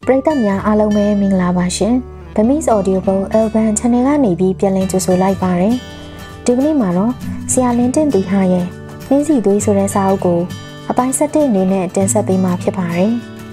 ပရိသတ်များအားလုံးပဲမင်္ဂလာပါရှင်။ Bemis Audio Book Alban Channel ကနေပြီးပြန်လည်ကြိုဆိုလိုက်ပါရယ်။ဒီကနေ့မှာတော့ဆရာလင်းတင်တီဟာရဲ့နှင်းစီသွေးဆိုတဲ့စာအုပ်ကိုအပိုင်း7အနေနဲ့တင်ဆက်ပေးမှာဖြစ်ပါတယ်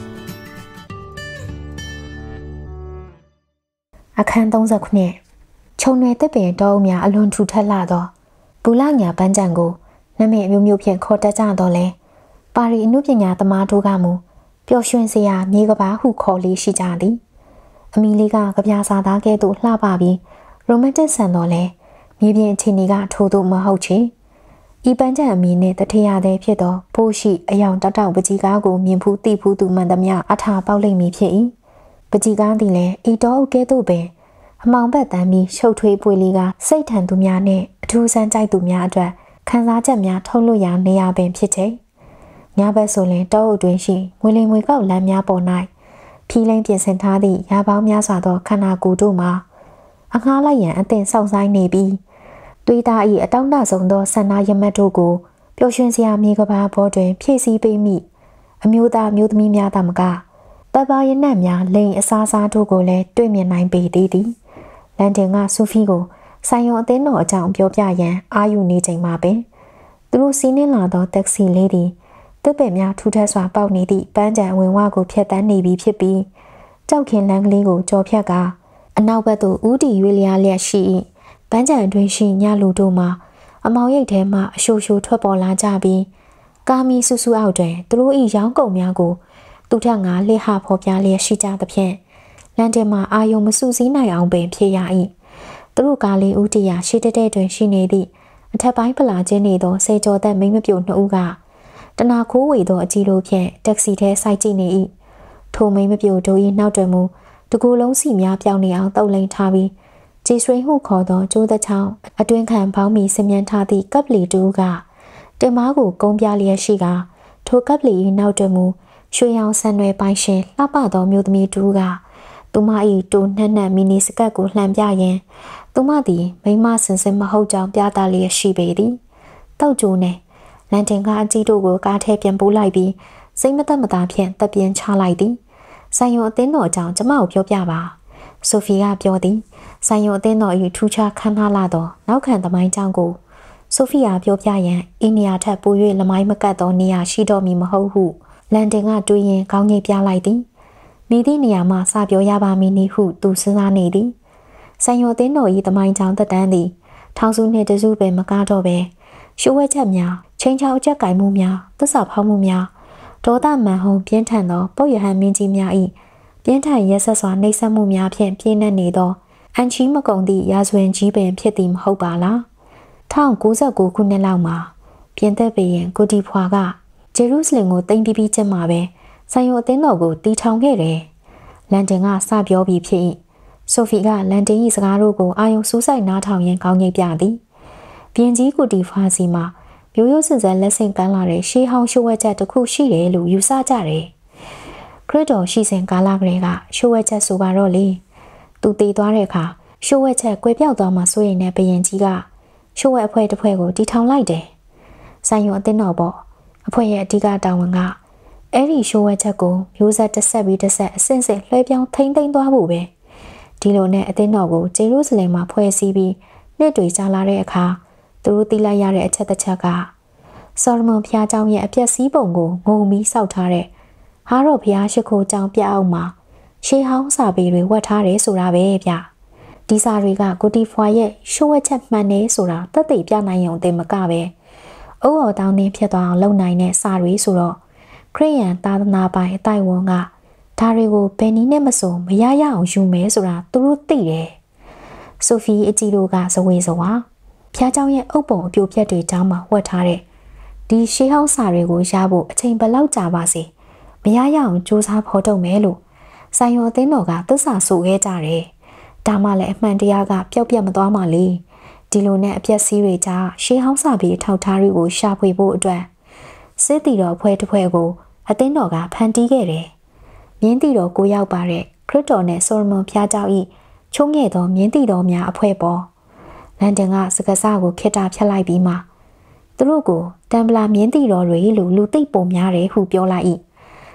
။အခန်း39ခြုံနယ်တစ်ပင်တောအုပ်များအလွန်ထူထပ်လာသောဘူလညာပန်းချံကိုနာမည်အမျိုးမျိုးဖြင့်ခေါ်တတ်ကြတော့လဲပါရီအမှုပညာသမားတို့ကမူပျော်ရွှင်စရာမြေကဘာဟုခေါ်လေးရှိကြသည်အမီလေးကကြပြစာသားကဲ့သို့လှပပြီးရိုမန်တစ်ဆန်တော့လဲမြေပြင်အခြေအနေကထိုးသို့မဟုတ်ချေဤပန်းချံအမီနှင့်တထရသည်ဖြစ်သောပိုးရှိအယောင်တောက်တောက်ပကြီးကားကိုမြင်ဖူးသိဖူးသူမှန်သမျှအထာပေါက်လိမ့်မည်ဖြစ်၏ပကြီးကားသည်လည်းဤတော်အုပ်ကဲ့သို့ပင်အမောင်ဘက်တမ်းပြီးရှုပ်ထွေးပွေလေးကစိတ်ထန်သူများနှင့်အထူးဆန်းကြိုက်သူများအတွက်ခံစားချက်များထုတ်လွှတ်ရာနေရာပင်ဖြစ်ချေညဘက်ဆိုရင်တောအုပ်တွင်ရှိငွေလင်ငွေကောက်လမ်းများပေါ်၌ဖြီးလိမ့်ပြင်ဆင်ထားသည့်ရာပေါင်းများစွာသောခန္ဓာကိုယ်တို့မှာအငှားလိုက်ရန်အသင်ဆောက်ဆိုင်နေပြီးသွေးသား၏အတောင့်တဆုံးသောဆန္ဒရမတ်တို့ကိုပျော်ရွှင်စရာမြေကဘာဘောတွင်ဖြည့်ဆည်းပေးမိအမျိုးသားမျိုးသမီးများသာမကတပ်ပါရနတ်များလိန်အစားစားတို့ကိုလည်းတွေ့မြင်နိုင်ပေသေးသည်လန်တင်ကဆူဖီကိုဆိုင်ရုံအသင်းတော်အကြောင်းပြောပြရန်အာယူနေချိန်မှာပင်သူတို့စီးနှင်းလာသောတက္ကစီလေးသည်တစ်ပင်များထူထပ်စွာပေါက်နေသည့်ပန်းချံဝင်ဝကိုဖျက်တမ်းနေပြီဖြစ်ပြီးကြောက်ခင်လမ်းကလေးကိုကြော်ဖြတ်ကအနောက်ဘက်သို့ဦးတည်ရွေ့လျားလျက်ရှိ၏ပန်းချံအတွင်းရှိညလူတို့မှာအမောင်ရိပ်ထဲမှအရှိုရှိုထွက်ပေါ်လာကြပြီးကာမီဆူဆူအောက်တွင်သူတို့၏ရောင်းကုန်များကိုသူထက်ငါလှဟဖော်ပြလျက်ရှိကြသဖြင့်လန်တင်မှာအာယုံမဆူစည်းနိုင်အောင်ပင်ဖြစ်ရ၏သူတို့ကားလေးဦးတည်ရာရှေ့တဲ့တွင်ရှိနေသည့်အထက်ပိုင်းပလာချင်းနေသောစေကျော်သက်မိမပြိုနှစ်ဦးကတနာခိုးဝေသောအကြီးလိုဖြင့်တက္ကစီထဲစိုက်ကြည့်နေ၏ထိုမိမပြိုတို့၏နောက်တွင်မူတကူလုံးစီများပြောင်းနေအောင်တုပ်လိန်ထားပြီးဂျေစရိဟုခေါ်သောကျိုးသက်ချောင်းအတွင်းခံပေါင်းမီစမြန်းထားသည့်ကပ်လီတူကတင်မားကိုကုန်းပြလျက်ရှိကထိုကပ်လီ၏နောက်တွင်မူရွှေရောင်ဆန်ရွယ်ပိုင်ရှင်လှပသောမျိုးသမီးတူကသူမ၏တိုနှက်နှက်မီနီစကတ်ကိုလှန်ပြရန်သူမသည်မိမစင်စင်မဟုတ်ကြောင်းပြသလျက်ရှိပေသည်တောက်ကျိုးနှင့်လန်တင်ကအကြီးတို့ကိုကားထဲပြန်ပို့လိုက်ပြီးစိတ်မသက်မသာဖြင့်တပ်ပြင်းချလိုက်သည်ဆိုင်ရုံအသင်းတော်အကြောင်းကျမကိုပြောပြပါဆိုဖီကပြောသည်ဆိုင်ရုံအသင်းတော်၏ထူးခြားခမ်းနားလာသောနောက်ခံသမိုင်းကြောင်းကိုဆိုဖီယာပြောပြရန်အင်းနေရာထက်ပို၍လမိုင်းမကတ်သောနေရာရှိတော်မူမဟုတ်ဟုလန်တင်ကတွေးရင်ခေါင်းငိတ်ပြလိုက်သည်မိသည့်နေရာမှစပြောရပါမည်နည်းဟုသူစဉ်းစားနေသည်ဆိုင်ရုံအသင်းတော်၏သမိုင်းကြောင်းသက်တမ်းသည်ထောင်စုနှင့်တစုပင်မကားတော့ပဲရှိုးဝဲချက်များချင်းချောက်အကြက်ကင်မှုများသစ္စာဖောက်မှုများဒေါသမန်ဟုံပြင်းထန်သောပုတ်ရဟန်းမင်းကြီးများ၏ပြင်းထန်ရက်ဆက်စွာနှိပ်စက်မှုများဖြင့်ပြင်းနှက်နေသောအန်ချီမကုံသည့်ရာဇဝင်ကြီးပင်ဖြစ်သည်မဟုတ်ပါလား1999ခုနှစ်လောက်မှာပြင်သက်ပေရင်ကိုတီဖွာကဂျေရုဆလင်ကိုတိမ်ပြီးပြီးချက်မှာပဲဆိုင်ရုံအသင်းတော်ကိုတီထောင်ခဲ့တယ်လန်တင်ကစပြောပြီးဖြစ်၏ဆိုဖီကလန်တင်၏စကားတို့ကိုအာယုံစူးစိုက်နားထောင်ရန်ခေါင်းငိတ်ပြသည်ပြင်ကြီးကိုတီဖွာစီမှာရိုးရိုးစင်စက်လက်ဆင့်ကမ်းလာတဲ့ရှေးဟောင်းရှိုးဝဲချက်တစ်ခုရှိတယ်လို့ယူဆကြတယ်ခရစ်တော်ရှိစဉ်ကာလကလေးကရှိုးဝဲချက်ဆိုပါတော့လေသူတည်သွားတဲ့အခါရှိုးဝဲချက်ကွဲပြောက်သွားမှစိုးရိမ်တဲ့ဘယင်ကြီးကရှိုးဝဲအဖွဲ့တစ်ဖွဲ့ကိုတီထောင်လိုက်တယ်ဆိုင်ရုံအသင်းတော်ပေါ့အဖွဲ့ရဲ့အဓိကတာဝန်ကအဲ့ဒီရှိုးဝဲချက်ကိုမျိုးဆက်တစ်ဆက်ပြီးတစ်ဆက်အဆင့်ဆင့်လွှဲပြောင်းထိမ့်သိမ်းသွားဖို့ပဲဒီလိုနဲ့အသင်းတော်ကိုဂျေရုဆလင်မှာဖွဲ့စည်းပြီးနှစ်တွေကြာလာတဲ့အခါသူတို့သိလိုက်ရတဲ့အချက်တစ်ချက်ကဆော်လမွန်ဘုရားကျောင်းရဲ့အပျက်စီးပုံကိုငုံပြီးစောက်ထားတဲ့ဟာရော့ဘုရားရှိခိုးကျောင်းပြအောက်မှာရှေးဟောင်းစာပေတွေဝတ်ထားတယ်ဆိုတာပဲဗျဒီစာတွေကကိုတီဖွာရဲ့ရှိုးဝဲချက်မှန်နေဆိုတာသက်သေပြနိုင်ရုံတင်မကပဲအုပ်အော်တောင်းနှင်းဖြစ်သွားအောင်လုပ်နိုင်တဲ့စာတွေဆိုတော့ခရိယန်သာသနာပိုင်အတိုင်းဝန်ကဒါတွေကိုဘယ်နည်းနဲ့မဆိုမရရအောင်ယူမယ်ဆိုတာသူတို့သိတယ်ဆိုဖီအကြီးတို့ကဇဝေဇဝါဖျားเจ้าရဲ့အုပ်ပုံအပြိုပြက်တွေကြားမှာဝတ်ထားတဲ့ဒီရှေးဟောင်းစာတွေကိုရဖို့အချိန်ဘယ်လောက်ကြာပါစေမရရအောင်စူးစမ်းဖော်ထုတ်မယ်လို့ဆိုင်ရောအသင်းတော်ကသစ္စာဆိုခဲ့ကြတယ်ဒါမှလည်းအမှန်တရားကပျောက်ပြတ်မသွားမှလေဒီလိုနဲ့အပျက်စီးတွေကြားရှေးဟောင်းစာပေအထောက်ထားတွေကိုရှာဖွေဖို့အတွက်စစ်တီတော်ဖွဲ့တစ်ဖွဲ့ကိုအသင်းတော်ကဖန်တီးခဲ့တယ်မြင်းတီတော်ကိုရောက်ပါတဲ့ခရစ်တော်နဲ့ဆော်လမွန်ဘုရားเจ้า၏ချုံငယ်သောမြင်းတီတော်များအဖွဲ့ပေါ်လန်တင်ကစကားစကိုခေတ္တဖြတ်လိုက်ပြီးမှသူတို့ကိုတမ်ပလာမြင်းတီတော်တွေလို့လူသိပ်ပုံများတယ်ဟုပြောလိုက်၏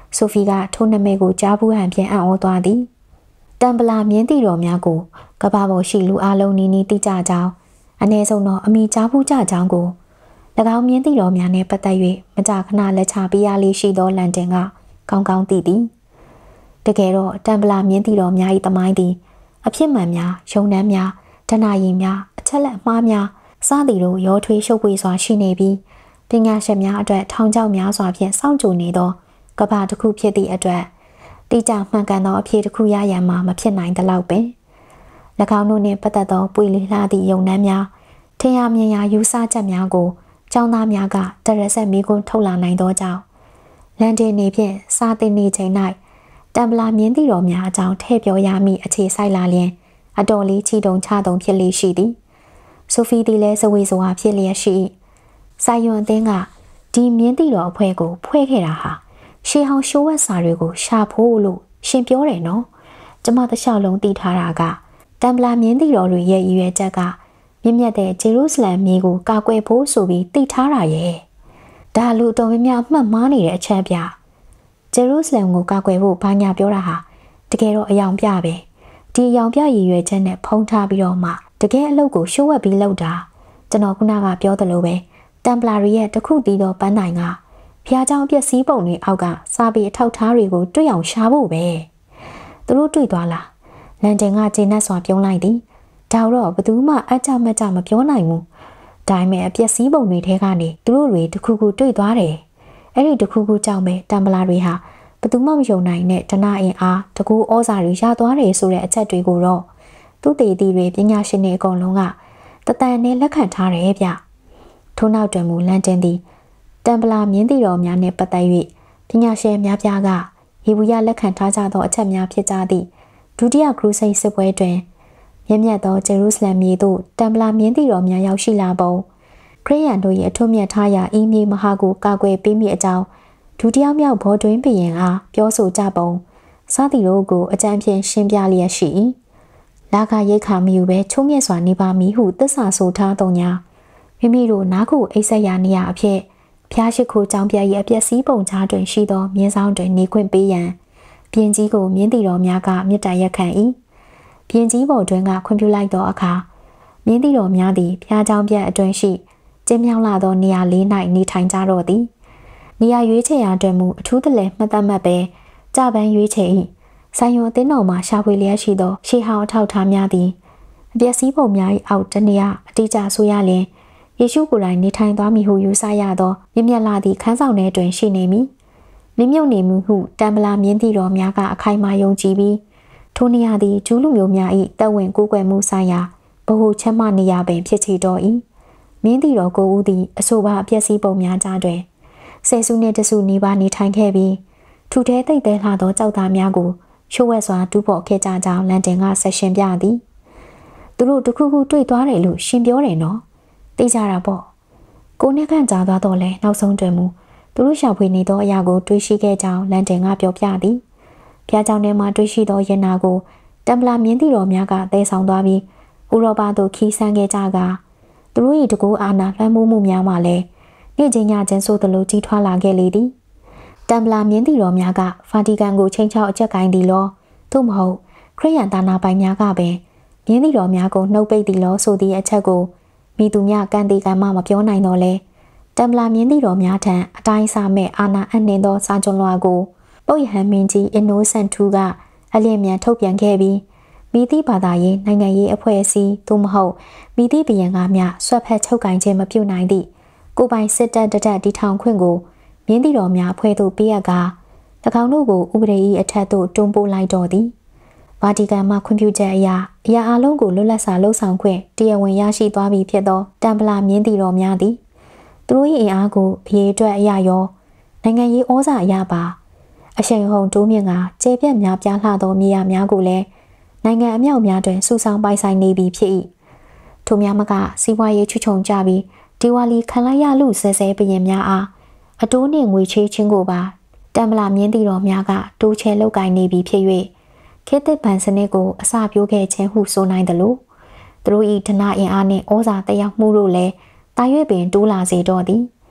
ဆိုဖီကထိုးနမဲကိုကြားဘူးဟန်ပြန်အံ့ဩသွားသည်တမ်ပလာမြင်းတီတော်များကိုကဘာပေါ်ရှိလူအလုံးနီးနီးတိကျကြောင်းအ ਨੇ ဆုံးတော့အမိကြားဘူးကြကြောင်းကို၎င်းမြင်းတီတော်များနဲ့ပတ်သက်၍မကြာခဏလက်ချပေးရလေးရှိသောလန်တင်ကကောင်းကောင်းသိသည်တကယ်တော့တမ်ပလာမြင်းတီတော်များ၏တမိုင်းသည်အဖြစ်မှန်များယုံနှမ်းများဒဏရည်များအချက်လက်မှားများစသည်တို့ရောထွေးရှုပ်ပွေစွာရှိနေပြီးပညာရှင်များအတွက်ထောင်ချောက်များစွာဖြင့်စောင့်ကြိုနေသောကဘာတစ်ခုဖြစ်သည့်အတွက်တိကျမှန်ကန်သောအဖြစ်တစ်ခုရရန်မှာမဖြစ်နိုင်သလောက်ပင်၎င်းတို့နှင့်ပတ်သက်သောပွေလီလှသည့်ယုံနှမ်းများထင်ရမြင်ရယူဆချက်များကိုကျောင်းသားများကတရဆက်မိကွန်းထုတ်လာနိုင်သောကြောင့်လန်ဒန်နေဖြင့်စာသင်နေချိန်၌တမ်ပလာမြင်းတီတော်များအကြောင်းထည့်ပြောရမည့်အခြေစိုက်လာလျင်အတော်လေးချီတုံချတုံဖြစ်လေရှိသည်ဆိုဖီသည်လည်းဇဝေဇဝါဖြစ်လျက်ရှိဆိုင်ယွန်အသင်းကဒီမြင်းတီတော်အဖွဲ့ကိုဖွဲ့ခဲ့တာဟာရှေးဟောင်းရှိုးဝက်စာတွေကိုရှာဖို့လို့ရှင်ပြောတယ်နော်ကျမတခြားလုံးသိထားတာကတမ်ပလာမြင်းတီတော်တွေရဲ့ရည်ရွယ်ချက်ကမြင့်မြတ်တဲ့ဂျေရုဆလမ်မြေကိုကာကွယ်ဖို့ဆိုပြီးသိထားတာရဲ့ဒါလူတော်များများအမှတ်မှားနေတဲ့အချက်ပြဂျေရုဆလမ်ကိုကာကွယ်ဖို့ဘာညာပြောတာဟာတကယ်တော့အယောင်ပြပဲဒီအယောင်ပြရည်ရွယ်ချက်နဲ့ဖုံးထားပြီးတော့မှတကယ်အလုပ်ကိုရှိုးဝက်ပြီးလုပ်တာကျွန်တော်ခုနကပြောသလိုပဲတမ်ပလာရီရဲ့တခုတည်းသောပန်းတိုင်ကဖျားเจ้าပျက်စီးပုံတွေအောက်ကစာပေအထောက်ထားတွေကိုတွေ့အောင်ရှာဖို့ပဲသူတို့တွေ့သွားလားလန်ဒန်ကဂျင်းနက်စွာပြုံးလိုက်သည်ဒါတော့ဘယ်သူမှအကြမကြမပြောနိုင်ဘူးဒါပေမဲ့အပျက်စီးပုံတွေထဲကနေသူတို့တွေတခုခုတွေ့သွားတယ်အဲ့ဒီတခုခုကြောင့်ပဲတမ်ပလာတွေဟာဘယ်သူမှမယုံနိုင်တဲ့ဒနာအင်အားတကူဩဇာတွေရသွားတယ်ဆိုတဲ့အချက်တွေကိုတော့သူတေတီတွေပညာရှင်တွေအကုန်လုံးကတတန်နဲ့လက်ခံထားတယ်ဗျထို့နောက်တွင်မူလန်ဒန်သည်တမ်ပလာမြင်းတီတော်များနှင့်ပတ်သက်၍ပညာရှင်များပြားကယေဘူးယလက်ခံထားကြသောအချက်များဖြစ်ကြသည့်ဒုတိယခရူစိတ်စစ်ပွဲတွင်မြင့်မြတ်သောဂျေရုဆလမ်မြေသို့တမ်ပလာမြင်းတီတော်များရောက်ရှိလာပုံခရစ်ယာန်တို့၏အထွတ်မြတ်ထားရာအီးမြေမဟာကိုကာကွယ်ပေးမိအကြောင်းဒုတိယမြောက်ဘောတွင်ဘုရင်အားပြောဆိုကြပုံစသည်တို့ကိုအကြံဖြင့်ရှင်းပြလျက်ရှိ၏လာကရိတ်ခါမယူပဲချုံးမြတ်စွာနေပါမည်ဟုသစ္စာဆိုထားသောညာမိမိတို့နားကိုအိပ်ဆက်ရာနေရာအဖြစ်ဖျားရှိခိုးကြောင်းပြ၏အပျက်စီးပုံကြားတွင်ရှိသောမြင်းဆောင်တွင်နေခွင့်ပေးရန်ပြင်ကြီးကိုမြင်းတီတော်များကမြစ်တရက်ခံ၏ပြင်ကြီးပေါ်တွင်ကခွင့်ပြုလိုက်သောအခါမြင်းတီတော်များသည်ဖျားကြောင်းပြအတွင်းရှိကျင်းမြောင်းလာသောနေရာလေး၌နေထိုင်ကြတော့သည်နေရာရွေးချယ်ရာတွင်မူအထူးတလဲမှတ်သက်မှတ်ပဲကြပန်းရွေးချယ်၏ဆိုင်ယွန်အသင်းတော်မှရှာဖွေလျက်ရှိသောရှေးဟောင်းအထောက်အထားများသည်အပျက်စီးပုံများ၏အောက်တနေရာအတိအကျဆိုရလျင်ယေရှုကိုယ်တိုင်နေထိုင်သွားမည်ဟုယူဆရသောမြင့်မြတ်လာသည့်ခန်းဆောင်ထဲတွင်ရှိနေမည်နင်းမြုပ်နေမှုဟုတမ်ပလာမြင်းတီတော်များကအခိုင်အမာယုံကြည်ပြီးထိုနေရာသည်ဂျူးလူမျိုးများ၏တပ်ဝင်ကိုးကွယ်မှုဆိုင်ရာဗဟုချမ်းမနေရာပင်ဖြစ်ချေတော်၏မြင်းတီတော်ကိုဦးသည်အဆိုပါအပျက်စီးပုံများကြားတွင်ဆယ်စုနှစ်တစုနီးပါးနေထိုင်ခဲ့ပြီးထူထဲသိပ်သေးလာသောကြောက်သားများကိုရှိုးဝဲစွာတူးဖော်ခဲ့ကြကြောင်းလန်ဒန်ကဆက်ရှင်ပြသည်သူတို့တခုခုတွေ့သွားတယ်လို့ရှင်ပြောတယ်နော်သိကြတာပေါ့ကိုနှစ်ခန့်ကြာသွားတော့လဲနောက်ဆုံးတွင်မူသူတို့ရှာဖွေနေသောအရာကိုတွေးရှိခဲ့ကြောင်းလန်ဒန်ကပြောပြသည်ဖျားကြောင်ထဲမှတွေးရှိသောရင်နာကိုတမ်ပလာမြင်းတီတော်များကသဲဆောင်သွားပြီးဥရောပသို့ခီးဆန်းခဲ့ကြကသူတို့၏တကူအာဏာလွှမ်းမိုးမှုများမှလည်းနေ့ချင်းညချင်းဆိုသလိုကြီးထွားလာခဲ့လေသည်တမ်ပလာမြင်းတီတော်များကဗာတီကန်ကိုချိန်ချောက်အကျက်ကိုင်းသည်လောသို့မဟုတ်ခရစ်ယာန်သာနာပိုင်များကပင်မြင်းတီတော်များကိုနှုတ်ပိတ်သည်လောဆိုသည့်အချက်ကိုမိသူများကန်တီကန်မှမပြောနိုင်တော့လဲတမ်ပလာမြင်းတီတော်များထံအတိုင်းစားမဲ့အာဏာအနှင်းသောစာကျွန်းလွှာကိုပုတ်ရဟန်းမင်းကြီးအင်နိုဆန်2ကအလျင်မြန်ထုတ်ပြန်ခဲ့ပြီးမိသည့်ဘာသာရေးနိုင်ငံရေးအဖွဲ့အစည်းသို့မဟုတ်မိသည့်ဘရင်ကမျှဆွတ်ဖက်ချုပ်ကင်ခြင်းမပြုနိုင်သည့်ကိုပိုင်စစ်တပ်တတီထောင်ခွင့်ကိုမြင်းတီတော်များဖွဲ့သို့ပေးအပ်ကာ၎င်းတို့ကိုဥပဒေ၏အထက်သို့တွန်းပို့လိုက်တော်သည်ဗာတီကန်မှခွင့်ပြုချက်အရာအလုံးကိုလွတ်လပ်စွာလှုပ်ဆောင်ခွင့်တရားဝင်ရရှိသွားပြီဖြစ်သောတမ်ပလာမြင်းတီတော်များသည်သူတို့၏အင်အားကိုအရေးအတွက်အရာရောနိုင်ငံရေးဩဇာအရာပါအရှိန်ဟုန်တိုးမြင့်ကကျေပြတ်များပြားလှသောမြေယာများကိုလည်းနိုင်ငံအမြောက်များတွင်စုဆောင်ပိုင်ဆိုင်နေပြီဖြစ်၏ထိုများမကစီးပွားရေးချွတ်ချုံကြပြီးဒီဝါလီခံလိုက်ရလူဆဲဆဲဘရင်များအားအတိုးနှင့်ငွေချေးခြင်းကိုပါတမ်ပလာမြင်းတီတော်များကတိုးချဲလောက်ကင်နေပြီဖြစ်၍ခေတ်သစ်ဗန်စနစ်ကိုအစပြိုးခဲ့ခြင်းဟုဆိုနိုင်တယ်လို့သူတို့၏ဒနာအင်အားနှင့်ဩဇာတက်ရောက်မှုတို့လည်းတာ၍ပင်တိုးလာစေတော့သည်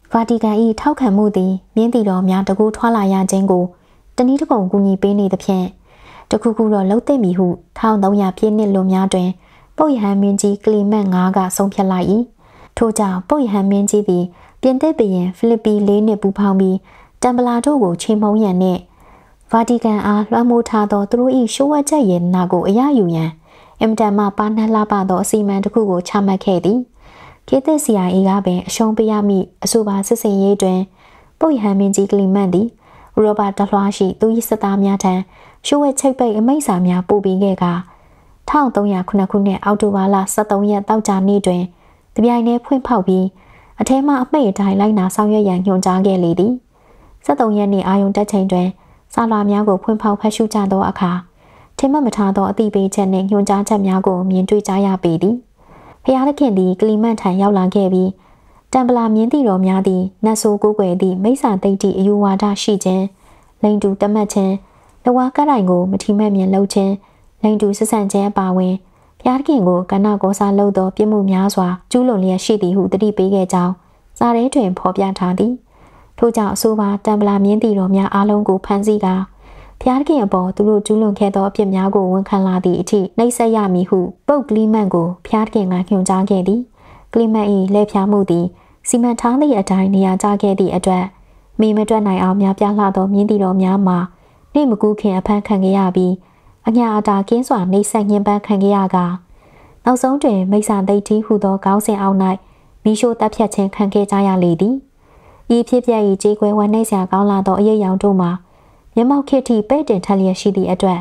ဗာတီကန်၏ထောက်ခံမှုသည်မြင်းတီတော်များတကူထွာလာရခြင်းကိုတနည်းတစ်ပုံကူညီပေးနေသဖြင့်တခုခုတော့လှုပ်သိမ့်မည်ဟု1300ပြည့်နှစ်လွန်များတွင်ပုပ်ယဟန်မင်းကြီးကလီမတ်9ကဆုံးဖြတ်လိုက်၏ထို့ကြောင့်ပုပ်ယဟန်မင်းကြီးသည်ပြင်သစ်ဘုရင်ဖိလစ်ပီ4နှစ်ပူဖောင်းပြီးတမ်ပလာတို့ကိုချိန်မုံရန်နှင့်ဗာတီကန်အားလွှမ်းမိုးထားသောသူတို့၏ရှိုးဝှက်ချက်ရည်နာကိုအရယူရန်အင်တန်မှပါနှက်လာပါသောအစီအမံတစ်ခုကိုချမှတ်ခဲ့သည်ခေတ်သစ် CIA ကပင်အရှုံးပေးရမည့်အဆိုပါစစ်စင်ရေးတွင်ပုပ်ယဟန်မင်းကြီးကလီမတ်သည်ဥရောပတလွှားရှိသူ၏စစ်သားများထံရှိုးဝှက်ချိတ်ပိတ်အမိန့်စာများပို့ပေးခဲ့ကာ1309ခုနှစ်အောက်တိုဘာလ23ရက်တောက်ကြနေ့တွင်တပြိုင်တည်းဖွင့်ဖောက်ပြီးအထဲမှအမိန့်အတိုင်းလိုက်နာဆောင်ရွက်ရန်ညွှန်ကြားခဲ့လေသည်73ရက်နေ့အာယုံတက်ချိန်တွင်စာလွှာများကိုဖွင့်ဖောက်ဖတ်ရှုကြသောအခါထင်မှတ်မထားသောအသိပေးချက်နှင့်ညွှန်ကြားချက်များကိုမြင်တွေ့ကြရပေသည်ဖျားသခင်သည်ကလီမတ်ထံရောက်လာခဲ့ပြီးတမ်ပလာမြင်းတီတော်များသည်နတ်ဆိုးကိုးကွယ်သည့်မိစ္ဆာသိတ္တိအယူဝါဒရှိခြင်းလိန်တူတမတ်ခြင်းလဝါကတိုင်ကိုမထီမဲ့မြင်လှုပ်ခြင်းလိန်တူဆက်ဆံခြင်းအပါဝင်ဖျားသခင်ကိုကဏ္ဍကောစားလုပ်သောပြစ်မှုများစွာကျူးလွန်လျက်ရှိသည်ဟုတတိပေးခဲ့ကြောင်းစာရဲတွင်ဖော်ပြထားသည်ထို့ကြောင့်အဆိုပါတမ်ပလာမြင်းတီတော်များအားလုံးကိုဖမ်းဆီးကာဖျားခင်အပေါ်သူတို့ကျူးလွန်ခဲ့သောအပြစ်များကိုဝန်ခံလာသည့်အထိနှိပ်စက်ရမည်ဟုပုပ်ကလီမတ်ကိုဖျားခင်ကညွှန်ကြားခဲ့သည်ကလီမတ်၏လက်ဖျားမှုသည်စီမံထားသည့်အတိုင်းနေရာကျခဲ့သည့်အတွက်မိမတွက်နိုင်အောင်များပြားလှသောမြင်းတီတော်များမှာနှိမကူးခင်အဖမ်းခံခဲ့ရပြီးအညာအတာကင်းစွာနှိပ်စက်ညှဉ်းပန်းခံခဲ့ရကာနောက်ဆုံးတွင်မိစ္ဆာသိတ္တိဟုသောခေါင်းစဉ်အောက်၌မိရှို့တပ်ဖြတ်ခြင်းခံခဲ့ကြရလေသည်ဤဖြစ်ပျက်၏ကြေးကွဲဝမ်းနည်းစရာကောင်းလာသောအရေးရောင်တို့မှာမျက်မှောက်ခေတ်ထိပဲ့တင်ထက်လျက်ရှိသည့်အတွက်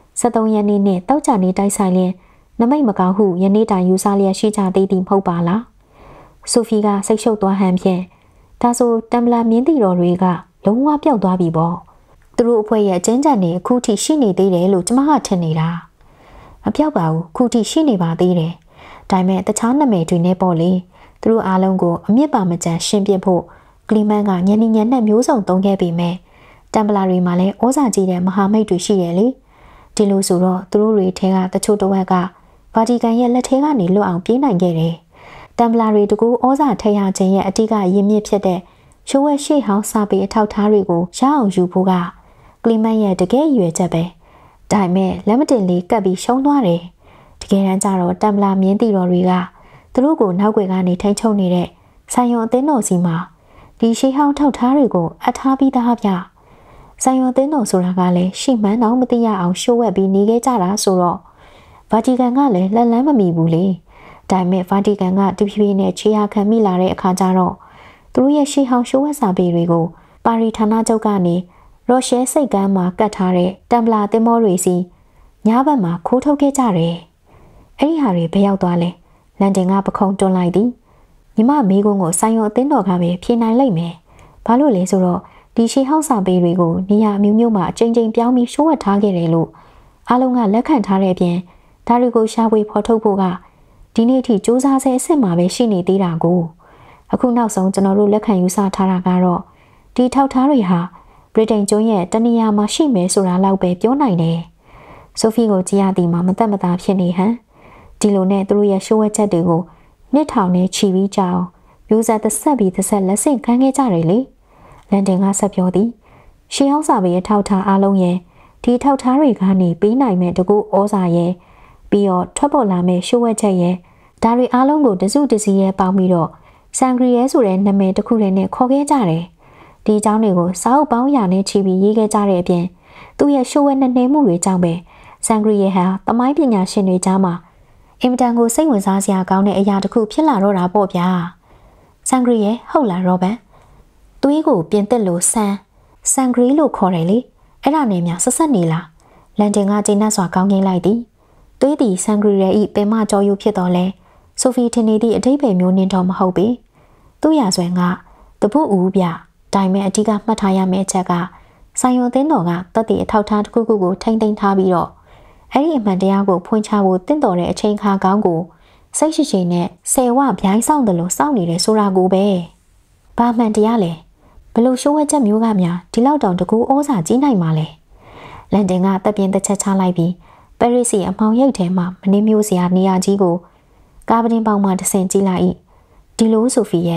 73ရက်နေ့နှင့်တောက်ကြနေ့တိုက်ဆိုင်လျင်နမိတ်မကောင်းဟုယနေ့တိုင်ယူဆလျက်ရှိကြသေးသည်မဟုတ်ပါလားဆိုဖီကစိတ်ရှုပ်သွားဟန်ဖြင့်ဒါဆိုတမ်ပလာမြင်းတီတော်တွေကလုံးဝပျောက်သွားပြီပေါ့သူတို့အဖွဲ့ရဲ့အကျဉ်းချန်နေအခုထိရှိနေသေးတယ်လို့ကျမကထင်နေတာမပျောက်ပါဘူးခုထိရှိနေပါသေးတယ်ဒါပေမဲ့တခြားနာမည်တွေနဲ့ပေါ့လေသူတို့အားလုံးကိုအမြင့်ပါမကျန်ရှင်းပြဖို့ကလီမန်ကညနေညနေမျိုးစုံသုံးခဲ့ပေမဲ့တမ်ပလာတွေမှာလည်းဩဇာကြီးတဲ့မဟာမိတ်တွေရှိတယ်လေဒီလိုဆိုတော့သူတို့တွေထဲကတချို့တစ်ဝက်ကဗာတီကန်ရဲ့လက်ထဲကနေလွတ်အောင်ပြေးနိုင်ခဲ့တယ်တမ်ပလာတွေတကူဩဇာထည့်ရခြင်းရဲ့အတိကရင်းမြစ်ဖြစ်တဲ့ရှိုးဝဲရှေ့ဟောင်းစာပေအထောက်ထားတွေကိုရအောင်ယူဖို့ကကလီမန်ရဲ့တကယ်ရွယ်ချက်ပဲဒါပေမဲ့လက်မတင်လေးကပ်ပြီးရှုံးသွားတယ်တကယ်တမ်းကျတော့တမ်ပလာမြင်းတီတော်တွေကသူတို့ကိုနောက်ွယ်ကနေထိန်းချုပ်နေတဲ့ဆိုင်ရုံအသင်းတော်စီမှာဒီရှေးဟောင်းထောက်ထားတွေကိုအထားပြီးသားဗျဆိုင်ရုံအသင်းတော်ဆိုတာကလည်းရှိမှန်းတော့မသိရအောင်ရှိုးဝက်ပြီးနေခဲ့ကြတာဆိုတော့ဗာတီကန်ကလည်းလက်လန်းမမီဘူးလေဒါပေမဲ့ဗာတီကန်ကတဖြည်းဖြည်းနဲ့ခြေရာခံမိလာတဲ့အခါကျတော့သူတို့ရဲ့ရှေးဟောင်းရှိုးဝက်စာပေတွေကိုပါရီဌာနချုပ်ကနေရော့ရှဲစိတ်ကမ်းမှာကတ်ထားတဲ့တမ်ပလာသင်္ဘောတွေစီညဘက်မှာခိုးထုတ်ခဲ့ကြတယ်အဲ့ဒီဟာတွေဘယ်ရောက်သွားလဲလန်ဒန်ကပခုံးတွန်းလိုက်သည်ညီမမေးခွန်းကိုဆိုင်ရုံအသင်းတော်ကပဲဖြေနိုင်လိမ့်မယ်ဘာလို့လဲဆိုတော့ဒီရှေးဟောင်းစာပေတွေကိုနေရာမျိုးမျိုးမှာအချိန်ချင်းပြောင်းပြီးရှိုးဝှက်ထားခဲ့တယ်လို့အားလုံးကလက်ခံထားတဲ့အပြင်ဒါတွေကိုရှာဖွေဖော်ထုတ်ဖို့ကဒီနေ့ထိစူးစမ်းဆဲအဆင့်မှာပဲရှိနေသေးတာကိုအခုနောက်ဆုံးကျွန်တော်တို့လက်ခံယူဆထားတာကတော့ဒီထောက်ထားတွေဟာဗြိတိန်ကျွန်းရဲ့တနေရာမှာရှိမယ်ဆိုတာလောက်ပဲပြောနိုင်တယ်ဆိုဖီကိုကြည်ရသည်မှာမသက်မသာဖြစ်နေဟန်ဒီလိုနဲ့သူတို့ရဲ့ရှိုးဝှက်ချက်တွေကိုနှစ်ထောင်နဲ့ချီပြီးကြအောင်မျိုးဆက်သက်ဆက်ပြီးသက်ဆက်လက်ဆင့်ခံခဲ့ကြတယ်လေလန်ဒန်ကဆက်ပြောသည်ရှေးဟောင်းစာပေရဲ့ထောက်ထားအားလုံးရဲ့ဒီထောက်ထားတွေကနေပေးနိုင်မဲ့တကူဩဇာရဲ့ပြီးတော့ထွက်ပေါ်လာမဲ့ရှိုးဝှက်ချက်ရဲ့ဒါတွေအားလုံးကိုတစုတစည်းရဲ့ပေါင်းပြီးတော့ဆန်ဂရီရဲဆိုတဲ့နာမည်တစ်ခုတည်းနဲ့ခေါ်ခဲ့ကြတယ်ဒီအကြောင်းတွေကိုစာအုပ်ပေါင်းရာနဲ့ချီပြီးရေးခဲ့ကြတဲ့အပြင်သူ့ရဲ့ရှိုးဝှက်နှဲမှုတွေကြောင့်ပဲဆန်ဂရီရဲဟာသမိုင်းပညာရှင်တွေကြားမှာအင်မတန်ကိုစိတ်ဝင်စားစရာကောင်းတဲ့အရာတစ်ခုဖြစ်လာတော့တာပေါ့ဗျာဆန်ဂရီရဲဟုတ်လားရောဘတ်သွေးကိုပြင်သစ်လို့ဆန်ဂရီလို့ခေါ်တယ်လေအဲ့ဒါနဲ့များဆက်ဆက်နေလားလန်ဒန်ကကျင်းနှက်စွာကောင်းကင်လိုက်သည်သွေးသည်ဆန်ဂရီရဲဤပင်မကြောယူဖြစ်တော်လဲဆိုဖီထင်နေသည့်အတိတ်ပဲမျိုးနင်းတော့မဟုတ်ပေသူ့ရာဆွဲကတပုတ်ဦးဗျဒါပေမဲ့အဓိကမှတ်ထားရမယ့်အချက်ကဆိုင်ရုံသင်းတော်ကတပ်တည်အထောက်ထားတစ်ခုခုကိုထိမ့်သိမ်းထားပြီးတော့အဲ့ဒီအမှန်တရားကိုဖွင့်ချဖို့တင့်တော်တဲ့အချိန်ခါကောင်းကိုစိတ်ရှိရှိနဲ့ဆယ်ဝဗျိုင်းဆောင်တယ်လို့စောင့်နေတယ်ဆိုတာကိုပဲဘာမှန်တရားလဲဘလို့ရှိုးဝဲချက်မျိုးကများဒီလောက်တောင်တကူဩဇာကြီးနိုင်မှာလဲလန်ဒန်ကတပ်ပြင်းတစ်ချက်ချလိုက်ပြီးပဲရစ်စီအမောင်ရိပ်ထဲမှာမနှင်းမျိုးစရာနေရာကြီးကိုကာဗဒင်းပေါင်မှတဆင်ကြည့်လိုက်ဒီလိုဆိုဖီရဲ့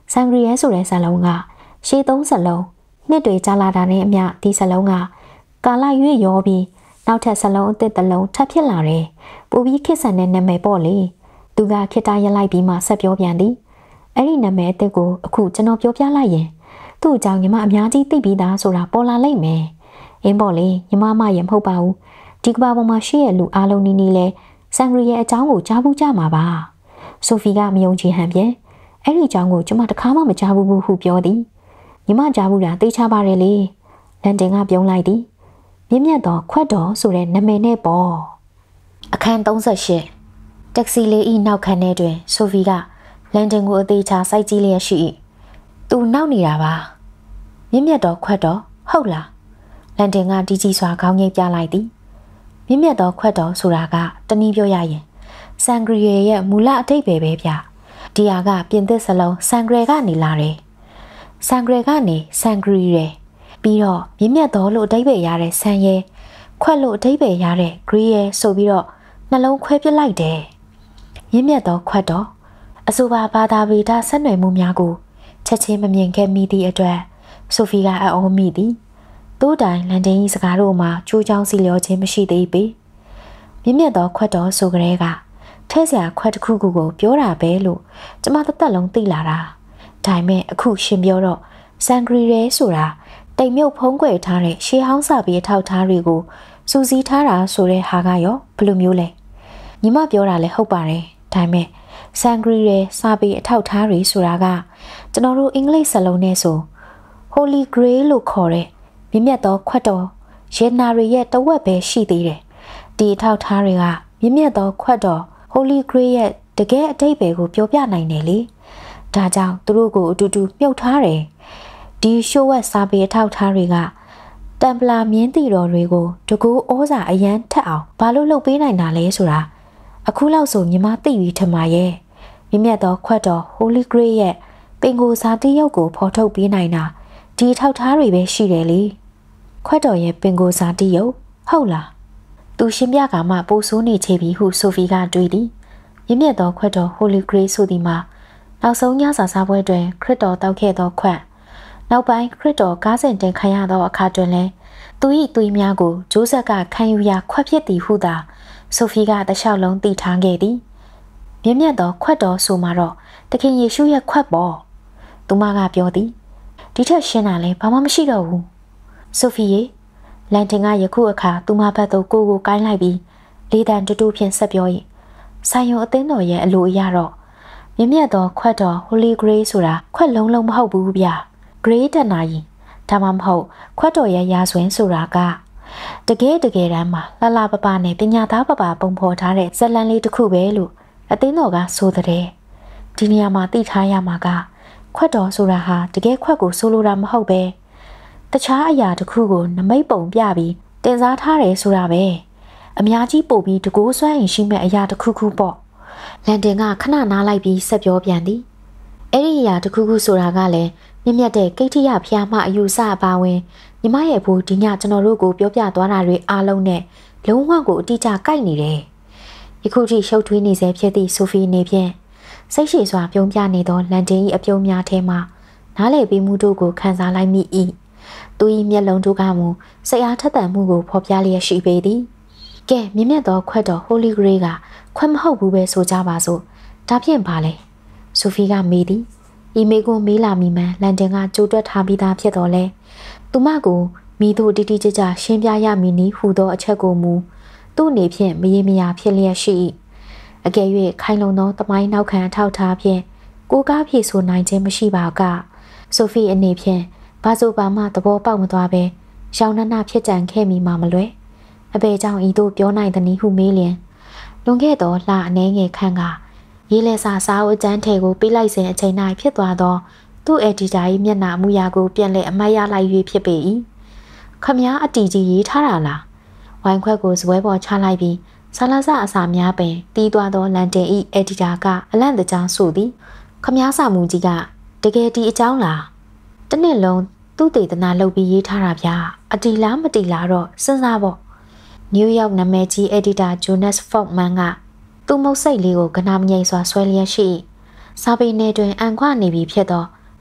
ဆန်ဂရီရဲဆိုတဲ့ဇာလုံးကရှေးသုံးဇလုံးနှစ်တွေကြာလာတာနဲ့အမျှဒီဇလုံးကကာလရွေ့ရောပြီးနောက်ထပ်ဇလုံးအသစ်တစ်လုံးထပ်ဖြစ်လာတယ်။ပိုပြီးခစ်ဆန်တဲ့နာမည်ပေါ့လေ။သူကခေတ္တရလိုက်ပြီးမှဆက်ပြောပြန်သည်။အဲ့ဒီနာမည်အသစ်ကိုအခုကျွန်တော်ပြောပြလိုက်ရင်သူ့အကြောင်းညီမအများကြီးသိပြီးသားဆိုတာပေါ်လာလိမ့်မယ်။အင်းပေါ့လေညီမမရမဟုတ်ပါဘူး။ဒီကဘာပေါ်မှာရှိရဲ့လူအားလုံးနီးနီးလဲဆန်ဂရီရဲ့အကြောင်းကိုကြားဘူးကြမှာပါ။ဆိုဖီကမယုံကြည်ဟန်ပြန်အဲ့ဒီအကြောင်းကိုကျွန်မတခါမှမကြားဘူးဟုပြောသည်။ညီမကြားဘူးလားသိချပါတယ်လေ။လန်တင်ကပြုံးလိုက်သည်။မြင့်မြတ်သောခွက်တော်ဆိုတဲ့နာမည်နဲ့ပေါ့။အခန်း38တက္ကစီလေးဤနောက်ခန်းထဲတွင်ဆိုဖီကလန်တင်ကိုအသေးချာစိုက်ကြည့်လျက်ရှိ၏။သူနောက်နေတာပါ။မြင့်မြတ်သောခွက်တော်ဟုတ်လား။လန်တင်ကတီးကြီးစွာခေါင်းငိတ်ပြလိုက်သည်။မြင့်မြတ်သောခွက်တော်ဆိုတာကတနည်းပြောရရင်ဆန်ဂရီရဲ့မူလအဓိပ္ပာယ်ပဲဗျ။ဒီဟာကပြင်သစ်စလုံးဆန်ဂရီကနေလာတယ်။ဆန်ဂရီကနေဆန်ဂရီရဲပြီးတော့မြင့်မြတ်သောလို့အဓိပ္ပာယ်ရတဲ့ဆန်ရဲခွက်လို့အဓိပ္ပာယ်ရတဲ့ဂရီရဲဆိုပြီးတော့နှလုံးခွဲပစ်လိုက်တယ်။မြင့်မြတ်သောခွက်တော်အဆိုပါဘာသာဗေဒဆက်နွယ်မှုများကိုချက်ချင်းမမြင်ခဲ့မိသည့်အတွက်ဆိုဖီကအံ့ဩမိသည်။သို့တိုင်လန်ဒန်၏စကားတို့မှာကျိုးချောင်းစီလျော်ခြင်းမရှိသေးပေ။မြင့်မြတ်သောခွက်တော်ဆိုကြတဲ့ကထဲဆရာခွက်တစ်ခုခုကိုပြောတာပဲလို့ကျမသက်လုံးသိလာတာ။ဒါပေမဲ့အခုရှင်ပြောတော့ဆန်ဂရီရဲဆိုတာတိမ်မြုပ်ဖုံးကွယ်ထားတဲ့ရှေးဟောင်းစာပေအထောက်ထားတွေကိုစူးစီးထားတာဆိုတဲ့ဟာကရောဘယ်လိုမျိုးလဲ။ညီမပြောတာလည်းဟုတ်ပါတယ်။ဒါပေမဲ့ဆန်ဂရီရဲစာပေအထောက်ထားတွေဆိုတာကကျွန်တော်တို့အင်္ဂလိပ်စာလုံးနဲ့ဆို Holy Grail လို့ခေါ်တဲ့မြင့်မြတ်သောခွက်တော်ရေနာရီရဲ့တဝက်ပဲရှိသေးတယ်။ဒီအထောက်ထားတွေကမြင့်မြတ်သောခွက်တော် Holy Grail ရဲ့တကယ်အဓိပ္ပာယ်ကိုပြောပြနိုင်တယ်လေ။ဒါကြောင့်သူတို့ကိုအတူတူမြုပ်ထားတယ်။ဒီရှိုးဝက်စာပေအထောက်ထားတွေကတမ်ပလာမြင်းတီတော်တွေကိုတကူဩဇာအရန်ထက်အောင်ဘာလို့လုပ်ပေးနိုင်တာလဲဆိုတာအခုလောက်ဆိုညီမသိပြီထင်ပါရဲ့။မြင့်မြတ်သောခွက်တော် Holy Grail ရဲ့ပင်ကိုယ်စားတိရုပ်ကိုဖော်ထုတ်ပေးနိုင်တာဒီထောက်ထားတွေပဲရှိတယ်လေခွက်တော်ရဲ့ပင်ကိုယ်စားတိရုပ်ဟုတ်လားသူရှင်ပြကမှပိုဆိုးနေချေပြီဟုဆိုဖီကတွေးသည်မြင့်မြတ်သောခွက်တော် Holy Grail ဆိုသည်မှာနောက်ဆုံးညစာစားပွဲတွင်ခရစ်တော်တောက်ခဲ့သောခွက်နောက်ပိုင်းခရစ်တော်ကားစင်တင်ခံရသောအခါတွင်လည်းသူ၏သွေးများကိုဂျိုးဆက်ကခံယူရာခွက်ဖြစ်သည်ဟုသာဆိုဖီကတလျှောက်လုံးသိထားခဲ့သည်မြင့်မြတ်သောခွက်တော်ဆိုမှာတော့သခင်ယေရှုရဲ့ခွက်ပေါ့သူမကပြောသည်ဒီထက်ရှင်းတာလည်းဘာမှမရှိတော့ဘူးဆိုဖီရေလန်တင်ကယခုအခါသူမဘက်သို့ကိုကိုကိုင်းလိုက်ပြီးလေးတန်တူတူဖြင့်ဆက်ပြော၏ဆိုင်ယုံအသင်းတော်ရဲ့အလိုအရတော့မြင့်မြတ်သောခွက်တော် Holy Grail ဆိုတာခွက်လုံးလုံးမဟုတ်ဘူးဗျာ Grey တနာကြီးဒါမှမဟုတ်ခွက်တော်ရဲ့ရာဇဝင်ဆိုတာကတကယ်တမ်းမှာလှပပနဲ့ပညာသားပပပုံဖော်ထားတဲ့ဇလံလေးတစ်ခုပဲလို့အသင်းတော်ကဆိုတဲ့ဒီနေရာမှာသိထားရမှာကခွက်တော်ဆိုတာဟာတကယ်ခွက်ကိုဆိုလိုတာမဟုတ်ပဲတခြားအရာတစ်ခုကိုနမိတ်ပုံပြပြီးတင်စားထားတယ်ဆိုတာပဲအများကြီးပို့ပြီးတကိုးစွမ်းရင်ရှိမဲ့အရာတစ်ခုခုပေါ့လန်တင်ကခဏနားလိုက်ပြီးဆက်ပြောပြန်သည်အဲ့ဒီအရာတစ်ခုခုဆိုတာကလည်းမြင့်မြတ်တဲ့ကိဋ္ဌိယဖျားမှအယူဆအပါဝင်ညီမရဲ့ဘူးဒီညကျွန်တော်တို့ကိုပြောပြသွားတာတွေအားလုံးနဲ့လုံးဝကိုအတိအကျကိုက်နေတယ်ယခုထိရှုပ်ထွေးနေစေဖြစ်သည့်ဆိုဖီနေဖြင့်စိတ်ရှည်စွာပြုံးပြနေသောလန်တင်၏အပြုံးများထဲမှနားလေပြီးမှုတို့ကိုခံစားလိုက်မိ၏သူ၏မျက်လုံးတို့ကမူစိတ်အားထက်သန်မှုကိုဖော်ပြလျက်ရှိပေသည်ကဲမြင့်မြတ်သောခွက်တော် Holy Grail ကခွက်မဟုတ်ဘူးပဲဆိုကြပါစို့ဒါဖြင့်ပါလေဆိုဖီကမေးသည်ဤမေကိုမေးလာမိမှန်လန်တင်ကကြိုးတွက်ထားပြီးသားဖြစ်တော်လဲသူမကိုမိတို့တိတိကျကျရှင်းပြရမည်နည်းဟူသောအချက်ကိုမူသူ့အနေဖြင့်မရေမရာဖြစ်လျက်ရှိ၏အကယ်၍ခိုင်လုံသောတမိုင်းနောက်ခံထောက်ထားဖြင့်ကိုကားဖြေဆိုနိုင်ခြင်းမရှိပါကဆိုဖီအနေဖြင့်ဘာဆိုဘာမှသဘောပေါက်မသွားပဲရောင်နှနှဖြစ်ကြံခဲ့မိမှမလွယ်အပေကြောင့်ဤသို့ပြောနိုင်သည်ဟုမေးလျင်လွန်ခဲ့သောလအနှဲငယ်ခန့်ကရေးလဲစာစာအုပ်ကျန်းထဲကိုပေးလိုက်စဉ်အချိန်၌ဖြစ်သွားသောသူ့အက်ဒီတာ၏မျက်နှာအမူအရာကိုပြန်လည်အမှတ်ရလိုက်၍ဖြစ်ပေ၏ခမည်းအတီကြီးရေးထားတာလားဝိုင်ခွက်ကိုဇပွဲပေါ်ချလိုက်ပြီးဆာလာဆအစာများပင်တီးသွားသောလန်တင်၏အက်ဒီတာကအလန့်တကြားဆိုသည်ခမည်းစာမူကြီးကတကယ်ဒီအကြောင်းလားတနှစ်လုံးသူ့တေသနာလုပ်ပြီးရေးထားတာဗျာအတီလားမတီလားတော့စဉ်းစားပေါ့နယူးယောက်နာမည်ကြီးအက်ဒီတာဂျိုနက်ဖော့မန်ကသူ့မုတ်စိတ်လေးကိုကနာမငိမ့်စွာဆွဲလျက်ရှိစာပေနယ်တွင်အန်ခွနေပြီဖြစ်သော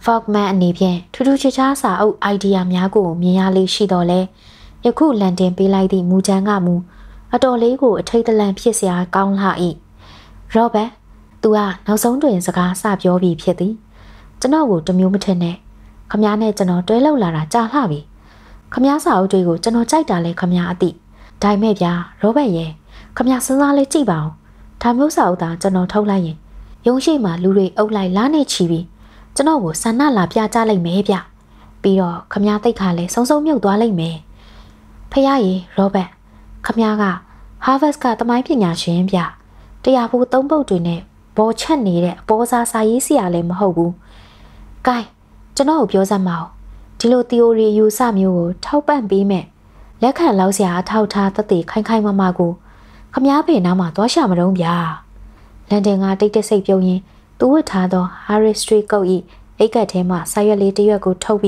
Fogman အနေဖြင့်ထူးထူးခြားခြားစာအုပ် idea များကိုမြင်ရလေးရှိတော့လဲယခုလန်တင်ပေးလိုက်သည့်မူချမ်းကမူအတော်လေးကိုအထိတ်တလန့်ဖြစ်စရာကောင်းလှ၏ရောဘတ်သူကနောက်ဆုံးတွင်စကားစပြောပြီးဖြစ်သည်ကျွန်တော်ကိုတမျိုးမထင်နဲ့ခမားနဲ့ကျွန်တော်တွဲလောက်လာတာကြာလှပြီခမားစာအုပ်တွေကိုကျွန်တော်ကြိုက်တာလဲခမားအသိဒါပေမဲ့ဗျာရောဘတ်ရဲ့ခမားစဉ်းစားလေးကြည့်ပါဦးဒါမျိုးစာအုပ်သာကျွန်တော်ထုတ်လိုက်ရင်ရုံးရှိမှလူတွေအုပ်လိုက်လားနေချီပြီးကျွန်တော်ကိုဆန္ဒလာပြကြလိုက်မယ်ဗျပြီးတော့ခမားတိတ်ခါလဲဆုံးမြုပ်သွားလိုက်မယ်ဖះရေရောဘတ်ခမားက Harvard ကသမိုင်းပညာရှင်ဗျတရားဖို့သုံးပုတ်တွေနဲ့ဘောချက်နေတဲ့အပေါ်စားစာရေးဆရာလည်းမဟုတ်ဘူး။ကဲကျွန်တော်ကိုပြောစမ်းမအောင်ဒီလို theory ယူဆမျိုးကိုထောက်ပံ့ပေးမယ်လက်ခံလောက်စရာအထောက်ထားသက်သေခိုင်ခိုင်မာမာကိုခမားဖေနားမှာသွားရှာမတော့ဗျာလန်ဒန်ကတိတ်တဆိတ်ပြုံးရင်သူ့ဝတ်ထားသော Harris Street ကုတ်ဤအိတ်ကတ်ထဲမှစာရွက်လေးတစ်ရွက်ကိုထုတ်ပြီး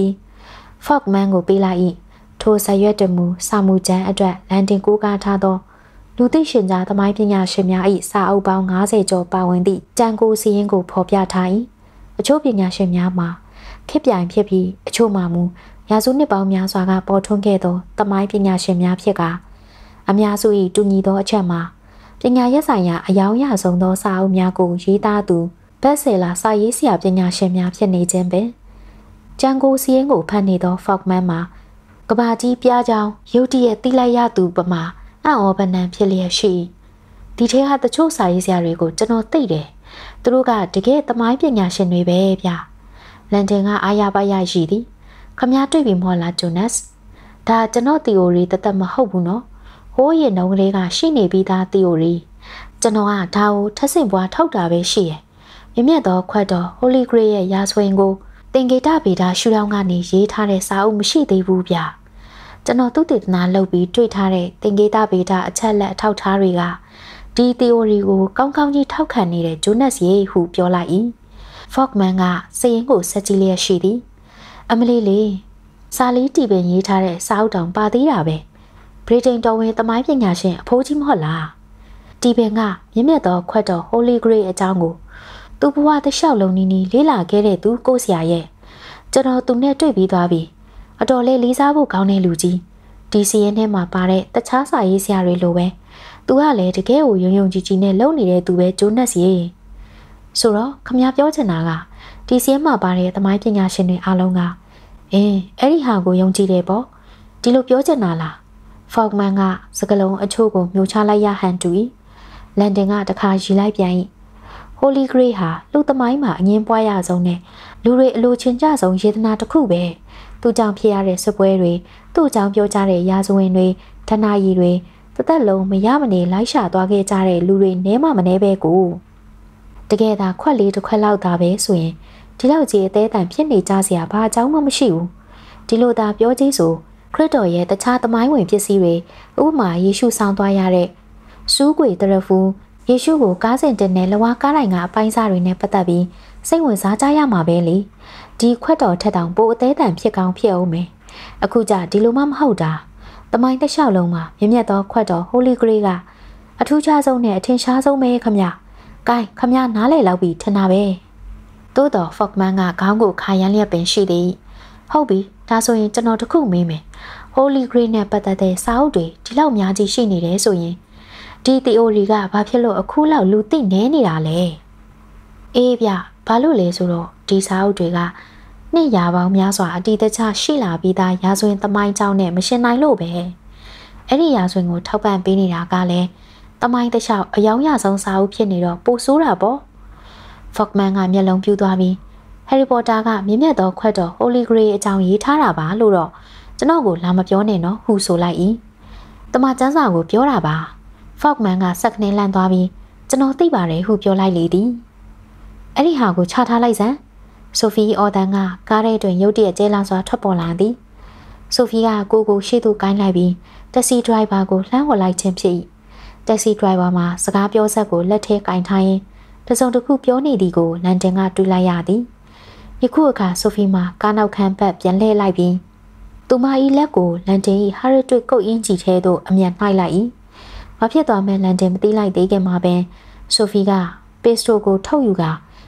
Fogman ကိုပေးလိုက်၏ထိုစာရွက်တမူစာမူကျမ်းအတွက်လန်ဒန်ကိုကားထားသောလူသိရှင်ကြားသမိုင်းပညာရှင်များ၏စာအုပ်ပေါင်း90ကျော်ပါဝင်သည့်ကြံကိုစီရင်ကိုဖော်ပြထား၏အချို့ပညာရှင်များမှာခေတ်ပြိုင်ဖြစ်ပြီးအချို့မှာမူရာစုနှစ်ပေါင်းများစွာကပေါ်ထွန်းခဲ့သောသမိုင်းပညာရှင်များဖြစ်ကအများစု၏တူညီသောအချက်မှာပညာရေးဆိုင်ရာအယောင်ရဆုံးသောစာအုပ်များကိုရေးသားသူဘက်ဆယ်လာစာရေးဆရာပညာရှင်များဖြစ်နေခြင်းပင်ကြံကိုစီရင်ကိုဖတ်နေသော Fogman မှာကဘာကြီးပြားကြောင်ရုတ်တရက်တိလိုက်ရသူပမာအံ့ဩပနံဖြစ်လျက်ရှိဒီထဲကတချို့စာရေးဆရာတွေကိုကျွန်တော်သိတယ်သူတို့ကတကယ်သမိုင်းပညာရှင်တွေပဲဗျလန်ဒန်ကအာရပါရရှိသည်ခမားတွေ့ပြီမဟုတ်လားဂျိုနက်စ်ဒါကျွန်တော် theory တသက်မဟုတ်ဘူးနော်ဟိုးရင်နှုံးကလေးကရှိနေပြီးသား theory ကျွန်တော်ကဒါကိုထပ်ဆင့်ပွားထုတ်တာပဲရှိရယ်မြင့်မြတ်သောခွက်တော် Holy Grail ရဲ့ရာဇဝင်ကိုသင်္ကေတဗေဒရှုထောင့်ကနေရေးထားတဲ့စာအုပ်မရှိသေးဘူးဗျကျွန်တော်သုတေသနလုပ်ပြီးတွေ့ထားတဲ့သင်္ကေတဗေဒအချက်လက်အထောက်ထားတွေကဒီ theory ကိုကောင်းကောင်းကြီးထောက်ခံနေတဲ့ဂျိုနက်စ်ရေဟုပြောလိုက်၏Fogman ကစရင်ကိုဆက်ကြည့်လျက်ရှိသည်အမလီလေးစာလီတီပင်ရေးထားတဲ့စာအုပ်တောင်ပါသေးတာပဲဗြိတိန်တော်ဝင်သမိုင်းပညာရှင်အဖိုးကြီးမဟုတ်လားတီပင်ကမြင့်မြတ်သောခွက်တော် Holy Grail အကြောင်းကိုသူ့ဘဝတစ်လျှောက်လုံးနီးနီးလေ့လာခဲ့တဲ့သူကိုဆရာရဲ့ကျွန်တော်သူနဲ့တွေ့ပြီးသွားပြီအတော်လေးလေးစားဖို့ကောင်းတဲ့လူကြီးဒီစီရင်ထဲမှာပါတဲ့တခြားစာရေးဆရာတွေလိုပဲသူကလည်းတကယ်ကိုယုံယုံကြည်ကြည်နဲ့လုပ်နေတဲ့သူပဲဂျိုနက်စ်ရေဆိုတော့ခမပြောချင်တာကဒီစီရင်မှာပါတဲ့သမိုင်းပညာရှင်တွေအားလုံးကအဲ့ဒီဟာကိုယုံကြည်တယ်ပေါ့ဒီလိုပြောချင်တာလားFogman ကစကလုံးအချို့ကိုမျိုးချလိုက်ရဟန်တူ၏လန်ဒန်ကတခါရီလိုက်ပြန်၏Holy Grail ဟာလူသမိုင်းမှာအငင်းပွားရဆုံးနဲ့လူတွေအလိုချင်ကြဆုံးယေသနာတစ်ခုပဲသူကြောင့်ဖြစ်ရတဲ့စစ်ပွဲတွေသူ့ကြောင့်ပြောကြတဲ့ရာဇဝင်တွေဌာနကြီးတွေတစ်သက်လုံးမရမနေလိုက်ရှာသွားခဲ့ကြတဲ့လူတွေနဲမှမနေပဲကိုတကယ်သာခွက်လေးတစ်ခွက်လောက်သာပဲဆိုရင်ဒီလောက်ကြီးအသေးအတန်ဖြစ်နေကြစရာဘာအကြောင်းမှမရှိဘူးဒီလိုသာပြောကြည့်ဆိုခရစ်တော်ရဲ့တခြားသမိုင်းဝင်ပစ္စည်းတွေဥပမာယေရှုဆောင်သွားရတဲ့စူးကွေတရဖူးယေရှုကိုကားစင်တင်နဲ့လဝါကားတိုင်းကအပိုင်းစားတွေနဲ့ပတ်သက်ပြီးစိတ်ဝင်စားကြရမှာပဲလေဒီခွက်တော်ထက်တောင်ပိုအသေးအတန်ဖြစ်ကောင်းဖြစ်အောင်မယ်အခုကြဒီလိုမှမဟုတ်တာသမိုင်းတစ်လျှောက်လုံးမှာမြင့်မြတ်သောခွက်တော် Holy Grail ကအထူးခြားဆုံးနဲ့အထင်ရှားဆုံးပဲခမ။ကိုင်းခမနားလေလောက်ပြီးထင်တာပဲသို့တော် Fogman ကခေါင်းကိုခါရမ်းလျက်ပင်ရှိသည်ဟုတ်ပြီဒါဆိုရင်ကျွန်တော်တခုမေးမယ် Holy Grail နဲ့ပတ်သက်တဲ့စာအုပ်တွေဒီလောက်များကြီးရှိနေတယ်ဆိုရင်ဒီ theory ကဘာဖြစ်လို့အခုလောက်လူသိနေနေတာလဲအေးဗျဘာလို့လဲဆိုတော့ဒီစာအုပ်တွေကနှစ်ရာပေါင်းများစွာအတီးတခြားရှိလာပြီးသားရာဇဝင်သမိုင်းကြောင်းနဲ့မရှင်နိုင်လို့ပဲအဲ့ဒီရာဇဝင်ကိုထောက်ပံ့ပေးနေတာကလည်းသမိုင်းတစ်လျှောက်အယောင်ရဆုံးစာအုပ်ဖြစ်နေတော့ပိုဆိုးတာပေါ့ Fogman ကမျက်လုံးပြူးသွားပြီး Harry Potter ကမြင့်မြတ်သောခွက်တော် Holy Grail အကြောင်းရေးထားတာပါလို့တော့ကျွန်တော်ကိုလာမပြောနဲ့နော်ဟုဆိုလိုက်၏တမချန်းစာကိုပြောတာပါ Fogman ကစက်ကနေလန့်သွားပြီးကျွန်တော်သိပါတယ်ဟုပြောလိုက်လေသည်အဲ့ဒီဟာကိုချထားလိုက်စမ်းဆိုဖီအော်တန်ကကားထဲတွင်ရုတ်တရက်ကျဲလာစွာထွက်ပေါ်လာသည်ဆိုဖီကကိုရှေ့သို့ကိုင်းလိုက်ပြီးတက်ဆီဒရိုင်ဘာကိုလှမ်းဝှက်လိုက်ခြင်းဖြစ်၏တက်ဆီဒရိုင်ဘာမှာစကားပြောဆက်ကိုလက်ထဲကင်ထားရင်းတစုံတစ်ခုပြောနေသည်ကိုလန်ဒန်ကတွေ့လိုက်ရသည်ယခုအခါဆိုဖီမှာကားနောက်ခန်းဘက်ပြန်လှည့်လိုက်ပြီးသူမ၏လက်ကိုလန်ဒန်၏ဟာရစ်တွစ်ကုတ်အင်းကြီးထဲသို့အမြန်နှိုက်လိုက်၏ဘာဖြစ်သွားမဲလန်ဒန်မသိလိုက်သေးခင်မှာပင်ဆိုဖီကပေစတိုကိုထုတ်ယူက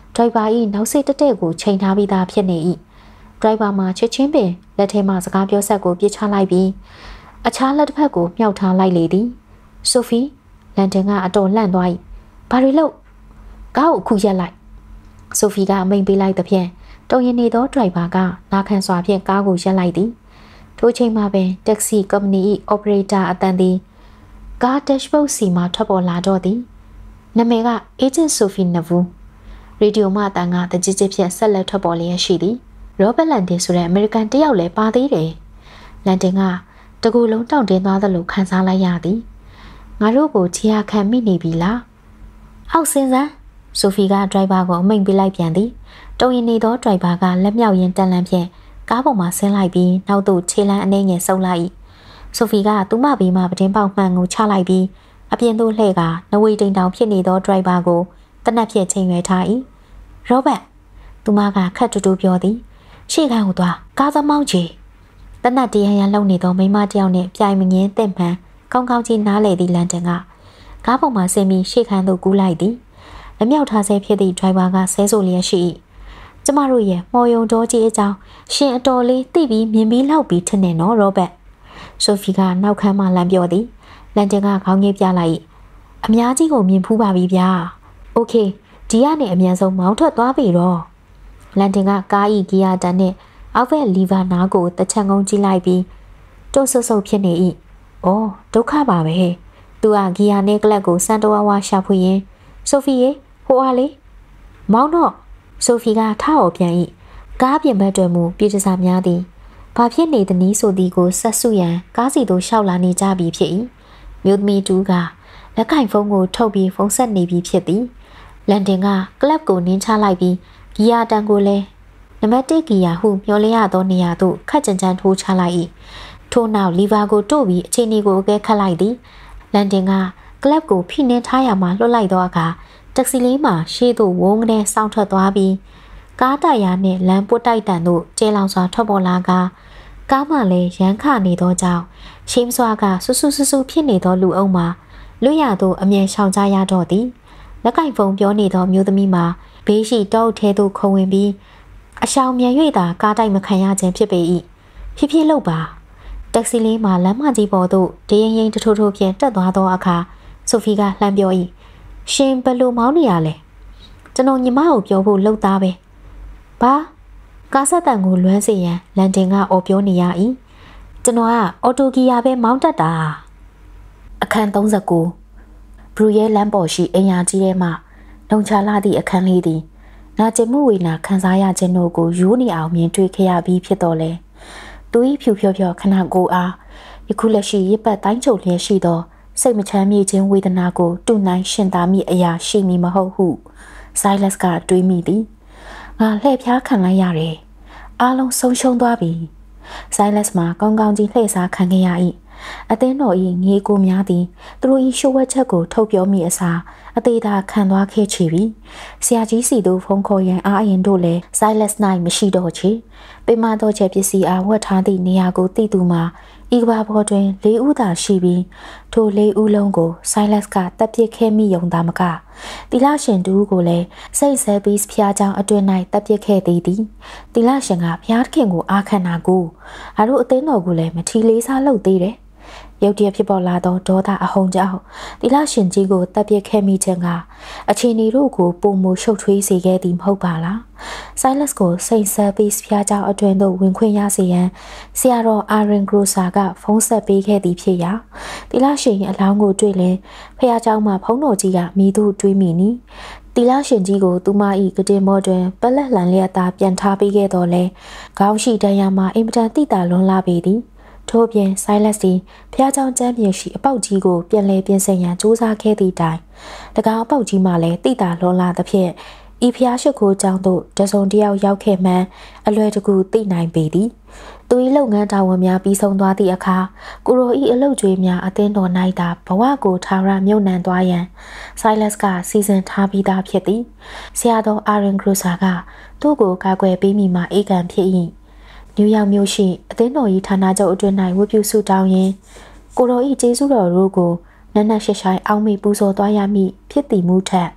ဒရိုက်ဘာ၏နောက်စိတ်တက်ကိုချိန်ထားပြီးသားဖြစ်နေ၏ဒရိုက်ဘာမှာချက်ချင်းပင်လက်ထဲမှစကားပြောဆက်ကိုပြစ်ချလိုက်ပြီးအခြားလက်တစ်ဖက်ကိုမြှောက်ထားလိုက်လေသည်ဆိုဖီလန်ဒန်ကအတော်လှန့်သွား၏ဘာတွေလို့ကားကိုခုရက်လိုက်ဆိုဖီကအမိန်ပေးလိုက်သဖြင့်တုံရင်နေသောဒရိုက်ဘာကနာခံစွာဖြင့်ကားကိုရက်လိုက်သည်ထိုချိန်မှာပင်တက္ကစီကုမ္ပဏီ၏အော်ပရေတာအတန်သည်ကားဒက်ရှ်ဘုတ်စီမှထွက်ပေါ်လာတော့သည်နာမည်ကအေဂျင့်ဆိုဖီနဗူရေဒီယိုမှအတန်ကတကြစ်ကြစ်ဖြင့်ဆက်လက်ထွက်ပေါ်လျက်ရှိသည်ရောဘတ်လန်ဒင်ဆိုတဲ့အမေရိကန်တယောက်လည်းပါသေးတယ်လန်ဒင်ကတကူလုံးတောင့်တင်းသွားသလိုခံစားလိုက်ရသည်ငါတို့ကိုချီယာခံမိနေပြီလားအောက်စင်းစမ်းဆိုဖီကဒရိုက်ဘာကိုအမိန်ပေးလိုက်ပြန်သည်တုံရင်နေသောဒရိုက်ဘာကလက်မြောက်ရင်းတန်လန်းဖြင့်ကားပေါ်မှာဆင်းလိုက်ပြီးနောက်သို့ခြေလမ်းအနှဲငယ်ဆုပ်လိုက်ဆိုဖီကသူ့မဘေးမှပတင်းပေါက်မှန်ကိုချလိုက်ပြီးအပြင်သို့လှည့်ကနဝေတိန်တောင်ဖြစ်နေသောဒရိုက်ဘာကိုတနက်ဖြင့်ချိန်ရွယ်ထား၏ရောဘတ်သူမကခက်တူတူပြောသည်ရှေ့ခံကိုသွားကားသမောင်းချီတနက်တရရန်လုံနေသောမိမတယောက်နှင့်ပြိုင်မငင်းတဲ့မှန်ကောင်းကောင်းကြီးနားလေသည့်လန်တန်ကကားပေါ်မှာဆင်းပြီးရှေ့ခံသို့ကူးလိုက်သည်အမြောက်ထားဆဲဖြစ်သည့်ဒရိုင်ဘာကဆဲဆိုလျက်ရှိ၏ကျမတို့ရဲ့မော်ယုံတော်ကြီးအကြောင်းရှင်အတော်လေးသိပြီးမြင်ပြီးလောက်ပြီးထင်နေနော်ရောဘတ်ဆိုဖီကနောက်ခန်းမှလမ်းပြောသည်လန်တန်ကခေါင်းငိတ်ပြလိုက်၏အများကြီးကိုမြင်ဖူးပါပြီဗျာโอเคဒီကနေအမြန်ဆုံးမောင်းထွက်သွားပြီတော့လန်တန်ကကားဤဂီယာတန်နဲ့အောက်ဘက်လီဗာနာကိုတချံကုန်းကြည့်လိုက်ပြီးတုတ်ဆုပ်ဖြစ်နေ၏အော်ဒုက္ခပါပဲသူကဂီယာနဲ့ကလပ်ကိုစန်တဝါဝါရှာဖွေရင်းဆိုဖီရေဟိုအားလေမောင်းတော့ဆိုဖီကထအော်ပြန်၏ကားပြင်ဘက်တွင်မူပြည်တစားများသည်ဘာဖြစ်နေသနည်းဆိုသည်ကိုဆက်စုရန်ကားစီသို့ရှောက်လာနေကြပြီဖြစ်၏မြို့သမီးတူကလက်ကင်ဖုန်းကိုထုတ်ပြီးဖုန်းဆက်နေပြီဖြစ်သည်လန်ဒင်ကကလပ်ကိုနင်းချလိုက်ပြီးဂီယာတန်ကိုလည်းနံပါတ်1ဂီယာဟုမျှော်လင့်ရသောနေရာသို့ခက်ကြံကြံထိုးချလိုက်၏ထို့နောက်လီဗာကိုတို့ပြီးအချိန်ကိုအကဲခတ်လိုက်သည်လန်ဒင်ကကလပ်ကိုဖိနှင်းထားရမှလွတ်လိုက်သောအခါတက္ကစီလေးမှာရှေ့သို့ဝုန်းကနေစောင့်ထွက်သွားပြီးကားတိုက်ရာနှင့်လမ်းပွတ်တိုက်တန်သို့ကျဲလောင်စွာထွက်ပေါ်လာကားမှလည်းရမ်းခနေသောကြောင့်ရှင်းစွာကဆူဆူဖြစ်နေသောလူအုပ်မှာလွတ်ရသို့အမြဲရှောင်ကြရတော့သည်လက်ကင်ဖုန်းပြောနေသောမျိုးသမီးမှာဘေးရှိတောအုပ်ထဲသို့ခုံဝင်ပြီးအရှောင်မြန်၍သာကားတိုက်မခံရခြင်းဖြစ်ပေ၏ဖြည်းလုပ်ပါတက္ကစီလေးမှာလမ်းမကြီးပေါ်သို့ဒရင်ရင်ထိုးဖြင့်တက်သွားသောအခါဆိုဖီကလှမ်းပြော၏ရှင်ဘယ်လိုမောင်းနေရလဲကျွန်တော်ညီမကိုပြောဖို့လှုပ်သားပဲဘာကားဆက်တန်ကိုလွမ်းစေရန်လန်ဒင်ကအော်ပြောနေရ၏ကျွန်တော်ကအော်တိုဂီယာပဲမောင်းတတ်တာအခန်း39ဘရူရဲလမ်းပေါ်ရှိအိမ်ယာကြီးထဲမှလုံချလာသည့်အခန်းလေးသည်နာကျင်မှုဝေနာခံစားရခြင်းတို့ကိုယူနေအောင်မြင်တွေ့ခဲ့ရပြီးဖြစ်တော်လဲသူ၏ဖြူဖြောခဏကိုအားယခုလက်ရှိရစ်ပတ်တိုင်းချုပ်လျက်ရှိသောစိတ်မချမ်းမြေခြင်းဝေဒနာကိုတူနိုင်ရှင်သာမိအရာရှိမည်မဟုတ်ဟုဆိုင်းလက်စ်ကတွေးမိသည်ငါလှည့်ဖျားခံလိုက်ရတယ်အားလုံးဆုံးရှုံးသွားပြီဆိုင်းလက်စ်မှာကောင်းကောင်းကြီးလှည့်စားခံခဲ့ရ၏အသင်းတော်၏ငေးကိုများသည်သူတို့၏ရှိုးဝက်ချက်ကိုထုတ်ပြောမိအစားအသေးသာခံသွားခဲ့ချီပြီဆရာကြီးစီတို့ဖုန်းခေါ်ရန်အားအရင်တို့လည်း Silas Night မရှိတော့ချေပိမတော်ချက်ပစ္စည်းအားဝတ်ထားသည့်နေရာကိုသိသူမှာဤကဘာပေါ်တွင်၄ဦးသာရှိပြီးထို၄ဦးလုံးကို Silas ကတပ်ပစ်ခဲ့မိုံသာမကတီလာရှင်တူကိုလည်းစိတ်ဆဲပြီးဖျားကြောင်အတွင်၌တပ်ပစ်ခဲ့သည်တီလာရှင်ကဖျားခင်ကိုအားခံတာကိုအားတို့အသိတော်ကိုလည်းမထီလေးစားလုပ်သေးတယ်ရုတ်တရက်ဖြစ်ပေါ်လာသောဒေါသအဟုန်ကြောင့်တီလာရှင်ကြီးကိုတပ်ပစ်ခဲ့မိခြင်းကအချင်းဒီတို့ကိုပုံမရှုပ်ထွေးစေခဲ့သည်မဟုတ်ပါလားဆိုင်းလက်စ်ကိုစိတ်ဆက်ပြီးဖျားကြောင်အတွင်သို့ဝင်ခွင့်ရစေရန်ဆရာတော်အာရင်ဂရိုဆာကဖုန်းဆက်ပေးခဲ့သည်ဖြစ်ရာတီလာရှင်၏အလောင်းကိုတွေ့လင်ဖျားကြောင်မှဖုန်းတော်ကြီးကမိသူတွေးမိနီတီလာရှင်ကြီးကိုသူမ၏ကတင်မောတွင်ပလက်လန်လျက်သားပြန်ထားပေးခဲ့တော်လဲခေါင်းရှိတန်းရမှာအင်ပတန်တိတာလွန်လာပေသည်ထို့ပြင် Silas သည်ဖျားချောင်းကျမ်းမြေရှိအပေါက်ကြီးကိုပြန်လဲပြင်ဆင်ရန်စူးစမ်းခဲ့သည့်တိုင်၎င်းအပေါက်ကြီးမှလည်းတိတာလွန်လာသဖြင့်ဤဖျားရှိခိုးကျောင်းသို့တစုံတယောက်ရောက်ခဲ့မှန်းအလွယ်တကူသိနိုင်ပေသည်သူ၏လုပ်ငန်းတာဝန်များပြီးဆုံးသွားသည့်အခါကိုရို၏အလုပ်ကြွေးများအသင်းတော်၌သာဘဝကိုထာဝရမြုပ်နှံသွားရန် Silas ကစီစဉ်ထားပြီးသားဖြစ်သည်ဆရာတော်အာရင်ဂရိုဆာကသူ့ကိုကာကွယ်ပေးမိမှအေးခံဖြစ်၏နယူးယောက်မြို့ရှိအသင်းတော်၏ဌာနချုပ်အတွင်း၌ဝတ်ပြုဆုတောင်းရင်းကိုတော်၏ကျေးဇူးတော်တို့ကိုနက်နက်ရှိုင်အောင်မေပူဇော်သွားရမည်ဖြစ်သည်မူထက်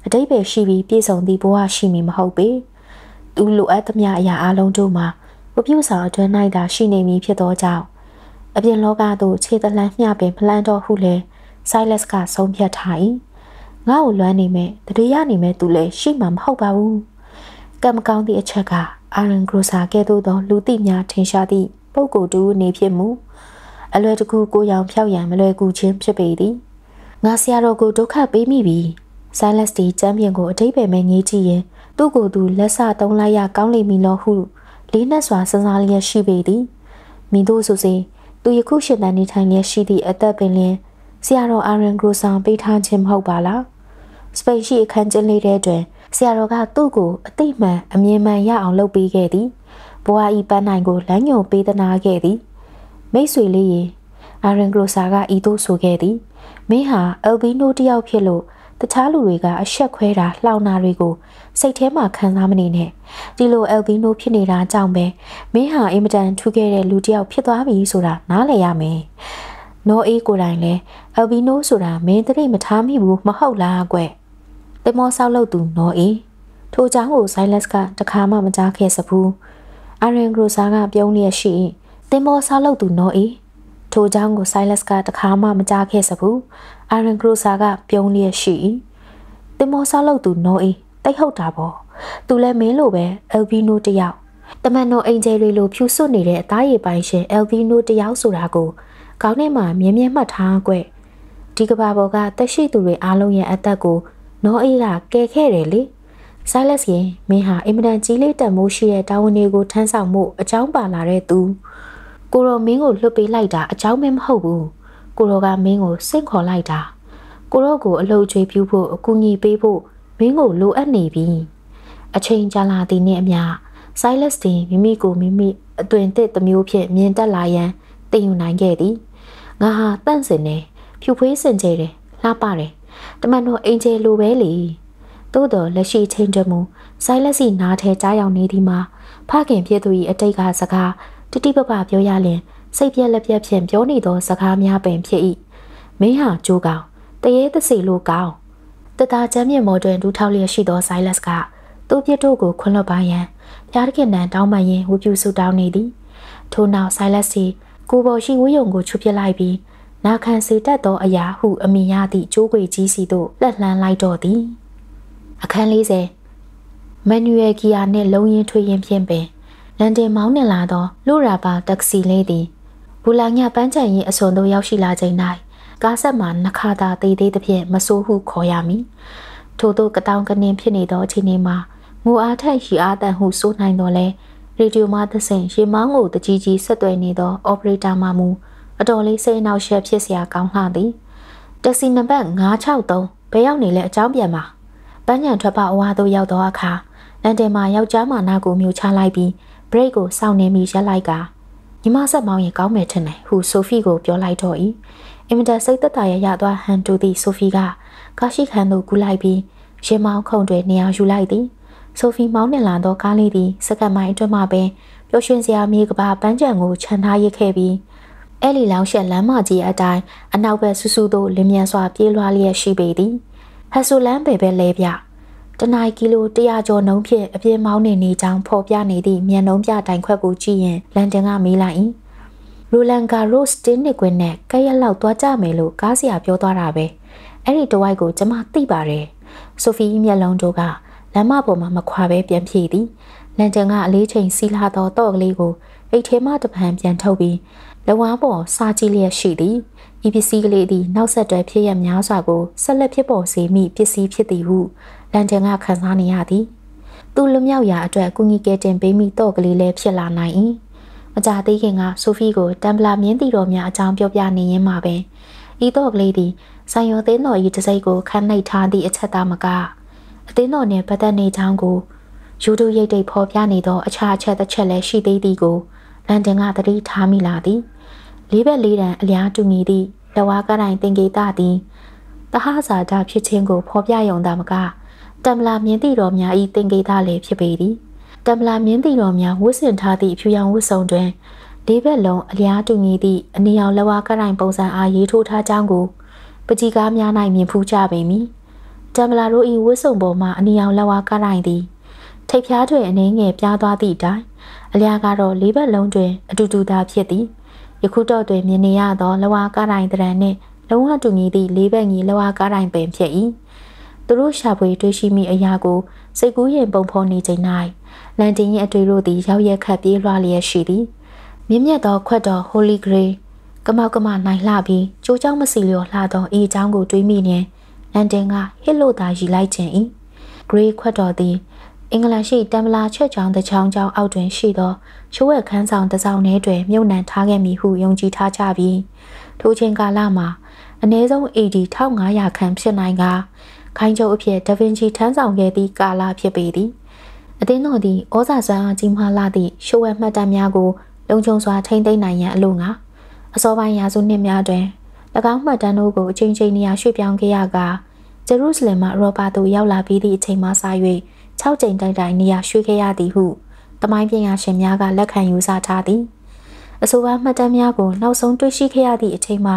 အတိတ်ပဲရှိပြီးပြည့်စုံသည့်ဘဝရှိမည်မဟုတ်ပေသူလိုအပ်သမျှအရာအလုံးတို့မှာဝပြုဆောင်အတွင်း၌သာရှိနေမည်ဖြစ်သောကြောင့်အပြင်လောကသို့ခြေတလှမ်းမျှပင်ဖလန်းတော်ဟုလဲ Silas ကဆုံးဖြတ်ထား၏ငါ့ကိုလွမ်းနေမဲ့တတိယနေမဲ့သူလည်းရှိမှာမဟုတ်ပါဘူးကံမကောင်းသည့်အချက်ကအာရန်ဂရိုဆာကဲ့သို့သောလူသိများထင်ရှားသည့်ပုဂ္ဂိုလ်တူနေဖြစ်မှုအလွယ်တကူကိုရောင်ဖြောက်ရန်မလွယ်ကူခြင်းဖြစ်ပေသည်ငါဆရာတော်ကိုဒုက္ခပေးမိပြီ Silas တီချမ်းပြင်းကိုအတိတ်ပဲမဲ့ငေးကြည့်ရင်သူ့ကိုယ်သူလက်ဆတုံးလိုက်ရကောင်းလိမ့်မည်လို့ဟုလေးနက်စွာစဉ်းစားလျက်ရှိပေသည်မိတို့ဆိုစေသူယခုရှင်သန်နေထိုင်လျက်ရှိသည့်အသက်ပင်လျင်ဆရာတော်အာရန်ဂရိုဆာပေးထားခြင်းမဟုတ်ပါလားစပိန်ရှိအခန်းကျင်းလေးတဲ့တွင်ဆရာတော်ကသူ့ကိုအသိမှန်အမြင်မှန်ရအောင်လုပ်ပေးခဲ့သည်ဘဝဤပန်းနိုင်ကိုလမ်းညွှန်ပေးသနာခဲ့သည်မိတ်ဆွေလေးရေအာရန်ဂရိုဆာကဤသို့ဆိုခဲ့သည်မင်းဟာအယ်ဘီနိုတယောက်ဖြစ်လို့တခြားလူတွေကအဆက်ခွဲတာလှောင်တာတွေကိုစိတ်ထဲမှာခံစားမနေနဲ့ဒီလိုအယ်ဘီနိုဖြစ်နေတာကြောင့်ပဲမင်းဟာအင်မတန်ထူးခဲ့တဲ့လူတစ်ယောက်ဖြစ်သွားပြီဆိုတာနားလည်ရမယ်နော်အေးကိုယ်တိုင်လဲအယ်ဘီနိုဆိုတာမင်းတတိမထားမိဘူးမဟုတ်လားကွတင်မောဆောက်လုပ်သူနော်အေးထိုအကြောင်းကို Silas ကတခါမှမကြားခဲ့စဘူးအာရန်ဂရိုဆာကပြုံးလျက်ရှိတင်မောဆောက်လုပ်သူနော်အေးထိုအကြောင်းကို Silas ကတခါမှမကြားခဲ့စဘူးအာရန်ဂရိုဆာကပြုံးလျက်ရှိတင်မောဆောက်လုပ်သူနော်အေးတိတ်ဟုတ်တာပေါ့သူလည်းမင်းလိုပဲအယ်ဘီနိုတယောက်တမန်တော်အင်ဂျယ်တွေလိုဖြူစွတ်နေတဲ့အသားရည်ပိုင်းရှင်အယ်ဘီနိုတယောက်ဆိုတာကိုခေါင်းထဲမှာမြဲမြဲမှတ်ထားကွဒီကဘာပေါ်ကတက်ရှိသူတွေအားလုံးရဲ့အသက်ကိုနော်အေးကကယ်ခဲ့တယ်လေ Silas ရင်မင်းဟာအင်မတန်ကြီးလေးတန်မိုးရှိတဲ့တာဝန်တွေကိုထမ်းဆောင်မှုအကြောင်းပါလာတဲ့သူကိုရောမင်းကိုလွတ်ပေးလိုက်တာအကြောင်းမင်းမဟုတ်ဘူးကိုရောကမင်းကိုစိတ်ခေါ်လိုက်တာကိုရောကိုအလုပ်ကျွေးပြုဖို့အကူအညီပေးဖို့မင်းကိုလိုအပ်နေပြီအချိန်ကြာလာသည်နှင့်အမျှ Silas တင်မိမိကိုမိမိအသွင်သစ်တစ်မျိုးဖြင့်မြင်တက်လာရန်တည်ယူနိုင်ခဲ့သည်ငါဟာတန့်စင်နေဖြူဖွေးစင်ကြယ်တယ်လှပတယ်တမန်တော်အင်ဂျယ်လိုပဲလေသို့တော်လက်ရှိချင်းတမှု Silas စီနားထဲကြားရောက်နေသည်မှာဖခင်ဖြစ်သူ၏အတိတ်ကစကားတိတိပပပြောရလင်စိတ်ပြက်လက်ပြက်ဖြင့်ပြောနေသောစကားများပင်ဖြစ်၏မင်းဟာကြိုးကောင်တရေသစီလိုကောင်တသားချမ်းမြေမော်တွင်ဒူးထောက်လျက်ရှိသော Silas ကသူ့ပြစ်တို့ကိုခွန်းလွှတ်ပါရန်ဖျားတခင်တန်တောင်းပန်ရင်းဝပြူဆုတောင်းနေသည်ထို့နောက် Silas စီကိုပေါ်ရှိဝိယုံကိုချွတ်ပစ်လိုက်ပြီးနာခံစေတတ်သောအရာဟုအမိရသည့်ကျိုးခွေကြီးစီသို့လှက်လှမ်းလိုက်တော့သည်အခန်း40မန်နျူရယ်ဂီယာနှင့်လုံရင်ထွေရင်ဖြင့်ပင်လန်ဒန်မောင်းနှင်လာသောလူရာပါတက္ကစီလေးသည်ဘူလာညပန်းချန်ရင်အစွန်သို့ရောက်ရှိလာချိန်၌ကားဆက်မှနှခါသာသေးသေးသဖြင့်မဆိုးဟုခေါ်ရမည်ထို့သောကတောင်ကနင်းဖြစ်နေသောအချိန်မှာငိုအားထက်ရှိအားတန်ဟုဆိုနိုင်တော်လဲရေဒီယိုမှသစဉ်ရေမောင်းကိုတကြီးကြီးဆက်သွယ်နေသောအော်ပရေတာမှမူအတော်လေးစိတ်အနှောက်အယှက်ဖြစ်စရာကောင်းလှသည်တက်စီနံပါတ်963ဘယ်ရောက်နေလဲအကြောင်းပြန်ပါပန်းညံထွက်ပါအဝါသို့ရောက်သောအခါလန်ဒန်မှာယောက်ျားမနာကိုမျိုးချလိုက်ပြီးဘရိတ်ကိုစောင့်နေမိရက်လိုက်ကညီမဆက်မောင်းရင်ကောင်းမယ်ထင်တယ်ဟုဆိုဖီကိုပြောလိုက်တော့၏အင်မတန်စိတ်သက်သာရသွားဟန်တူသည့်ဆိုဖီကကားရှိခန်းသို့ကူးလိုက်ပြီးရင်မောင်းခုံတွေနေရာယူလိုက်သည်ဆိုဖီမောင်းနှင်လာသောကားလေးသည်စက္ကန့်ပိုင်းအတွင်းမှပင်ပျော်ရွှင်စရာမြေကဘာပန်းချံကိုခြံထားရခဲ့ပြီးအဲ့လီလောင်ရှက်လမ်းမကြီးအတိုင်းအနောက်ဘက်ဆူဆူသို့လင်းမြန်စွာပြေးလွှားလျက်ရှိပေသည်ဟက်ဆိုလန်ပဲလဲပြတနင်္ဂနွေကီလို100ကျော်နှုန်းဖြင့်အပြင်းမောင်းနေကြောင်းဖော်ပြနေသည့်မြန်နှုန်းပြတိုင်ခွက်ကိုကြည့်ရင်လန်ဒန်ကမေးလိုက်၏ရိုလန်ဂါရိုစ်တင်းနစ်ကွင်းနဲ့ကဲရက်လောက်သွားကြမယ်လို့ကားဆရာပြောသွားတာပဲအဲ့ဒီတဝိုက်ကိုကျမသိပါတယ်ဆိုဖီမျက်လုံးတို့ကလမ်းမပေါ်မှာမခွာပဲပြန်ဖြေသည်လန်ဒန်ကအလေးချိန်စီးလာသောတော့ကလေးကိုအိတ်ထဲမှတပံပြန်ထုတ်ပြီးလက်ဝါးပေါ်စားကြည့်လျက်ရှိသည်ဤပစ္စည်းကလေးသည်နောက်ဆက်တွဲဖြစ်ရများစွာကိုဆက်လက်ဖြစ်ပေါ်စေမိပစ္စည်းဖြစ်သည်ဟုလန်ဒန်ကခန်းစားနေရသည်သူလွမြောက်ရာအတွက်ကုငီကဲတင်ပေးမိတော့ကလေးလည်းဖြစ်လာနိုင်၏မကြသေးခင်ကဆိုဖီကိုတမ်ဘလာမြင်းတီတော်များအကြောင်းပြောပြနေရင်းမှာပင်ဤတော့ကလေးသည်ဆိုင်ရောသင်းတော်၏တစိုက်ကိုခန်းနှိပ်ထားသည့်အချက်သားမကအသင်းတော်နှင့်ပတ်သက်နေကြောင်းကိုယူတူရိတ်တိတ်ဖော်ပြနေသောအခြားအချက်တစ်ချက်လည်းရှိသေးသည်ကိုလန်ဒန်ကသတိထားမိလာသည်လေးဘက်လေးတန်အလျားတူညီသည့်လက်ဝါးကတိုင်းတင်ကေတသည်တဟဇာတာဖြစ်ခြင်းကိုဖော်ပြရုံသာမကတမ်လာမြင်းတီတော်များ၏တင်ကေတလည်းဖြစ်ပေသည်တမ်လာမြင်းတီတော်များဝတ်ဆင်ထားသည့်ဖြူရောင်ဝတ်စုံတွင်လေးဘက်လုံးအလျားတူညီသည့်အနီရောင်လက်ဝါးကတိုင်းပုံစံအားရေးထိုးထားကြောင်းကိုပကြီးကားများ၌မြင်ဖူးကြပေမည်တမ်ဘလာတို့၏ဝတ်စုံပေါ်မှအနီအောင်လက်ဝါးကားတိုင်းသည်ထိပ်ဖြားတွင်အနေငယ်ပြားသွားသည့်တိုင်အလျားကတော့လေးဘက်လုံးတွင်အတူတူသာဖြစ်သည်ယခုတော့တွင်မြင်နေရသောလက်ဝါးကားတိုင်းတရံနှင့်လုံးဝတူညီသည့်လေးဘက်ညီလက်ဝါးကားတိုင်းပင်ဖြစ်၏သူတို့ရှာဖွေတွေ့ရှိမိအရာကိုစိတ်ကူးရင်ပုံဖော်နေချိန်၌လန်တင်၏အတွေ့တို့သည်ရောက်ရက်ခတ်ပြေးလွှားလျက်ရှိသည်မြင့်မြတ်သောခွက်တော် Holy Grail ကမောက်ကမနိုင်လှပြီးကြိုးကြောင်းမစီလျော်လှသောဤအကြောင်းကိုတွေးမိနေလန်တင်ကဟစ်လို့သာရည်လိုက်ခြင်း၏ Grey ခွက်တော်သည်အင်္ဂလန်ရှိတမ်ဘလာချက်ချောင်းတစ်ချောင်းကျောင်းအောက်တွင်ရှိသောချိုးဝက်ခန်းဆောင်တစ်စောင်းထဲတွင်မြုပ်နှံထားခဲ့မည်ဟုယုံကြည်ထားကြပြီးထိုချိန်ကာလမှာအနည်းဆုံး AD 1500ခန့်ဖြစ်နိုင်ကခိုင်းချုပ်အဖြစ်ဒါဗင်ချီထမ်းဆောင်ခဲ့သည့်ကာလဖြစ်ပေသည်အသင်းတော်သည်ဩဇာစွမ်းအားကြီးမားလာသည့်ရှိုးဝက်မှတ်တမ်းများကိုလုံခြုံစွာထိန်းသိမ်းနိုင်ရန်အလို့ငါအစောပိုင်းရာစုနှစ်များတွင်၎င်းမှတ်တမ်းတို့ကိုအချိန်ချင်းနေရာရွှေ့ပြောင်းခဲ့ရကာဂျေရုဆလင်မှရောဘာသို့ရောက်လာပြီးသည့်အချိန်မှစ၍6ကြိမ်တိုက်နေရာရွှေ့ခဲ့ရသည်ဟုတမိုင်းပညာရှင်များကလက်ခံယူဆထားသည်အဆိုပါမှတ်တမ်းများကိုနောက်ဆုံးတွေ့ရှိခဲ့ရသည့်အချိန်မှာ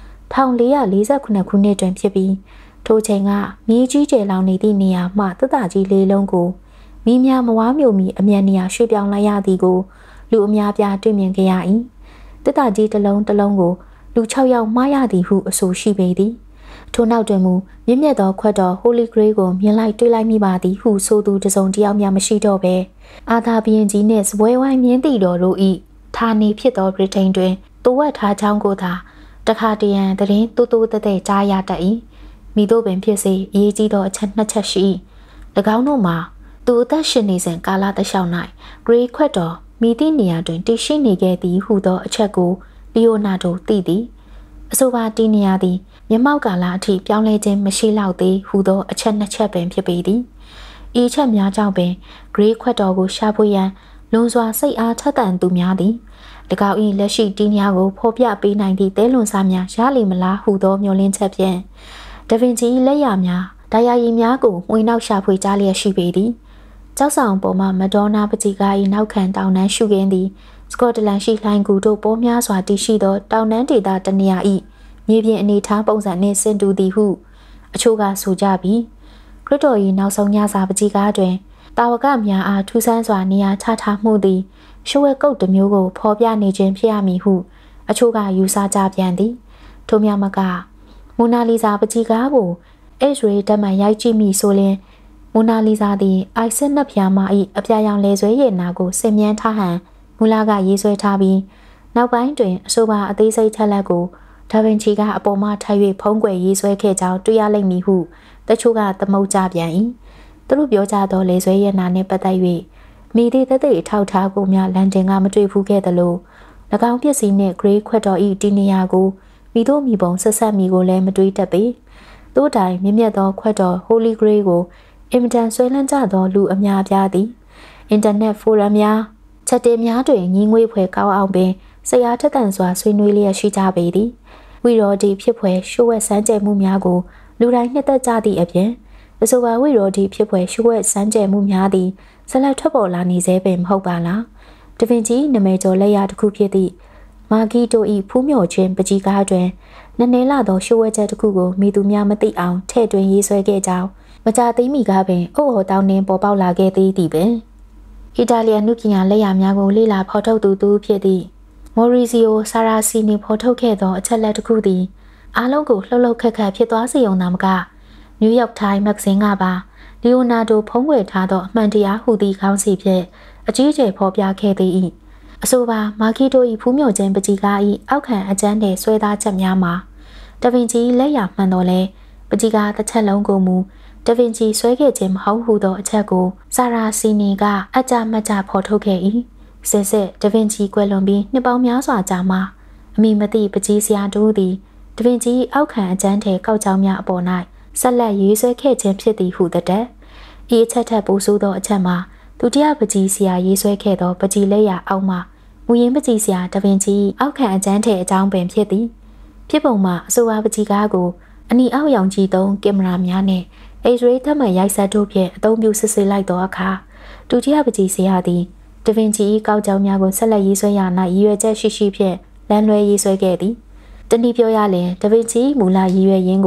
1448ခုနှစ်တွင်ဖြစ်ပြီးထိုချိန်ကမီးကြီးကျယ်လောင်နေသည့်နေရာမှသတ္တကြီးလေးလုံးကိုမီးများမဝါးမြို့မီအမြန်နေရာရွှေ့ပြောင်းလိုက်ရသည်ကိုလူအများပြားတွေ့မြင်ခဲ့ရ၏သတ္တကြီးတစ်လုံးကိုလူ6ယောက်မှားရသည်ဟုအဆိုရှိပေသည်ထိုနောက်တွင်မူမြင့်မြတ်သောခွက်တော် Holy Grail ကိုမြင်လိုက်တွေ့လိုက်မိပါသည်ဟုဆိုသူတစုံတယောက်များမရှိတော့ဘဲအာသာဘီရင်ကြီးနှင့်စပွဲဝိုင်းမြင်းတီတော်တို့၏ဌာနေဖြစ်သောဗြိတိန်တွင်တိုးဝက်ထားကြောင်းကိုသာတခါတရံသတင်းတိုးတိုးတဲ့ကြားရတတ်၏မိတို့ပင်ဖြစ်စေအရေးကြီးသောအချက်နှစ်ချက်ရှိ၎င်းတို့မှာသူအသက်ရှင်နေစဉ်ကာလတစ်လျှောက်၌ Grey ခွက်တော်မိသည့်နေရာတွင်တည်ရှိနေခဲ့သည်ဟုသောအချက်ကိုလီယိုနာဒိုသိသည်အဆိုပါတီနေရာသည်မျက်မှောက်ကာလအထိပြောင်းလဲခြင်းမရှိလောက်သေးဟုသောအချက်နှစ်ချက်ပင်ဖြစ်ပေသည်ဤချက်များကြောင့်ပင် Grey ခွက်တော်ကိုရှာဖွေရန်လွန်စွာစိတ်အားထက်သန်သူများသည်၎င်း၏လက်ရှိတီနေရာကိုဖော်ပြပေးနိုင်သည့်တဲလွန်စားများရလိမ့်မလားဟုသောမျှော်လင့်ချက်ဖြင့်ဒါဗင်ချီလက်ရာများဒိုင်ယာရီများကိုမှွေနောက်ရှာဖွေကြလျက်ရှိပေသည်ကျောက်ဆောင်ပေါ်မှမဒေါနာပကြီးကား၏နောက်ခံတောင်တန်းရှုခင်းသည်စကော့တလန်ရှိလှိုင်းကူတို့ပေါ်များစွာတည်ရှိသောတောင်တန်းဒေသတနေရာ၏မြေပြင်အနေထားပုံစံနှင့်ဆင်တူသည်ဟုအချို့ကဆိုကြပြီးခရစ်တော်၏နောက်ဆုံးညစာပကြီးကားတွင်တာဝကများအားထူးဆန်းစွာနေရာချထားမှုသည်ရှုဝဲကုတ်တစ်မျိုးကိုဖော်ပြနေခြင်းဖြစ်ရမည်ဟုအချို့ကယူဆကြပြန်သည်ထို့မြမကမိုနာလီဇာပကြီးကားကိုအိတ်ရီဓာတ်မှန်ရိုက်ကြည့်မိဆိုလျှင်မိုနာလီဇာသည်အိုက်ဆစ်နက်ဖျားမ၏အပြာရောင်လေဆွဲရည်နာကိုဆင်မြန်းထားဟန်မူလာကရေးဆွဲထားပြီးနောက်ပိုင်းတွင်အဆိုပါအသေးစိတ်ထက်လက်ကိုဒါဗင်ချီကအပေါ်မှထပ်၍ဖုံးကွယ်ရေးဆွဲခဲ့ကြောင်းတွေ့ရလိမ့်မည်ဟုတချို့ကသမုတ်ကြပြန်၏သူတို့ပြောကြသောလေဆွဲရည်နာနှင့်ပတ်သက်၍မိသည့်သက်အထောက်ထားကိုများလန်ဒင်ကမတွေ့ဘူးခဲ့သလို၎င်းပစ္စည်းနှင့် Grey ခွက်တော်၏တီနေရာကိုမိတို့မိပုံဆက်ဆက်မိကိုလည်းမတွေးတတ်ပေသို့တိုင်မြင့်မြတ်သောခွက်တော် Holy Grail ကိုအင်မတန်ဆွဲလန်းကြသောလူအများပြားသည်အင်တာနက်ဖိုရမ်များချက်တင်များတွင်ညီငွေဖွယ်ကောင်းအောင်ပင်စိတ်အားထက်သန်စွာဆွေးနွေးလျက်ရှိကြပေသည်ဝီရော်ဒီဖြစ်ဖွယ်ရှိုးဝက်စမ်းကြဲမှုများကိုလူတိုင်းနှစ်သက်ကြသည့်အပြင်အဆိုပါဝီရော်ဒီဖြစ်ဖွယ်ရှိုးဝက်စမ်းကြဲမှုများသည်ဆက်လက်ထွက်ပေါ်လာနေစေပင်မဟုတ်ပါလားဒဗင်ချီနမဲကျော်လက်ရာတစ်ခုဖြစ်သည့်မာဂီတို၏ဖူးမြော်ခြင်းပကြီးကားတွင်နည်းနည်းလာသောရှိုးဝက်ချက်တစ်ခုကိုမိသူများမသိအောင်ထည့်သွင်းရေးဆွဲခဲ့ကြောင်းမကြသိမီကားပင်အုပ်ဟော်တောင်းနှင်းပေါ်ပေါက်လာခဲ့သည်ပင်အီတာလီယန်နုပညာလက်ရာများကိုလေ့လာဖော်ထုတ်သူဖြစ်သည့်မော်ရီဇီယိုဆာရာစီနီဖော်ထုတ်ခဲ့သောအချက်လက်တစ်ခုသည်အားလုံးကိုလှုပ်လှုပ်ခက်ခက်ဖြစ်သွားစေုံသာမကနယူးယောက်တိုင်းမဂ္ဂဇင်းကပါလီယိုနာဒိုဖုံးကွယ်ထားသောအမှန်တရားဟူသည့်ခေါင်းစီဖြင့်အကြီးအကျယ်ဖော်ပြခဲ့သည်၏အဆိုပါမာဂီတို၏ဖူးမြော်ခြင်းပကြီးကား၏အောက်ခံအကျန်းတဲ့ဆွဲသားချက်များမှာဒါဗင်ချီလက်ရာမှန်တော်လဲပကြီးကားတစ်ချက်လုံးကိုမူဒါဗင်ချီဆွဲခဲ့ခြင်းမဟုတ်ဟုသောအချက်ကိုဆာရာစီနီကအကြမကြဖော်ထုတ်ခဲ့၏စစ်ဒါဗင်ချီကွယ်လွန်ပြီးနှစ်ပေါင်းများစွာကြာမှအမိမသိပကြီးစရာတို့သည်ဒါဗင်ချီအောက်ခံအကျန်းတဲ့ကောက်ကြောင်များအပေါ်၌ဆက်လက်ရေးဆွဲခဲ့ခြင်းဖြစ်သည်ဟုတည်းဤအချက်ထက်ပိုဆိုးသောအချက်မှာဒုတိယပကြီးစရာရေးဆွဲခဲ့သောပကြီးလက်ရာအောက်မှမူရင်းပကြီးစရာဒါဗင်ချီအောက်ခံအကျန်းတဲ့အကြောင်းပင်ဖြစ်သည်ဖြစ်ပုံမှာအဆိုပါပကြီးကားကိုအနီအောက်ရောင်ကြီးသုံးကင်မရာများနဲ့အိတ်ရေးထမှန်ရိုက်ဆက်တို့ဖြင့်အသုံးပြုစစ်ဆေးလိုက်သောအခါဒုတိယပကြီးစရာသည်ဒါဗင်ချီ၏ကောက်ကြောင်များကိုဆက်လက်ရေးဆွဲရ၌ရည်ရွယ်ချက်ရှိဖြင့်လမ်းလွဲရေးဆွဲခဲ့သည်တနည်းပြောရလျှင်ဒါဗင်ချီမူလရည်ရွယ်ရင်းကို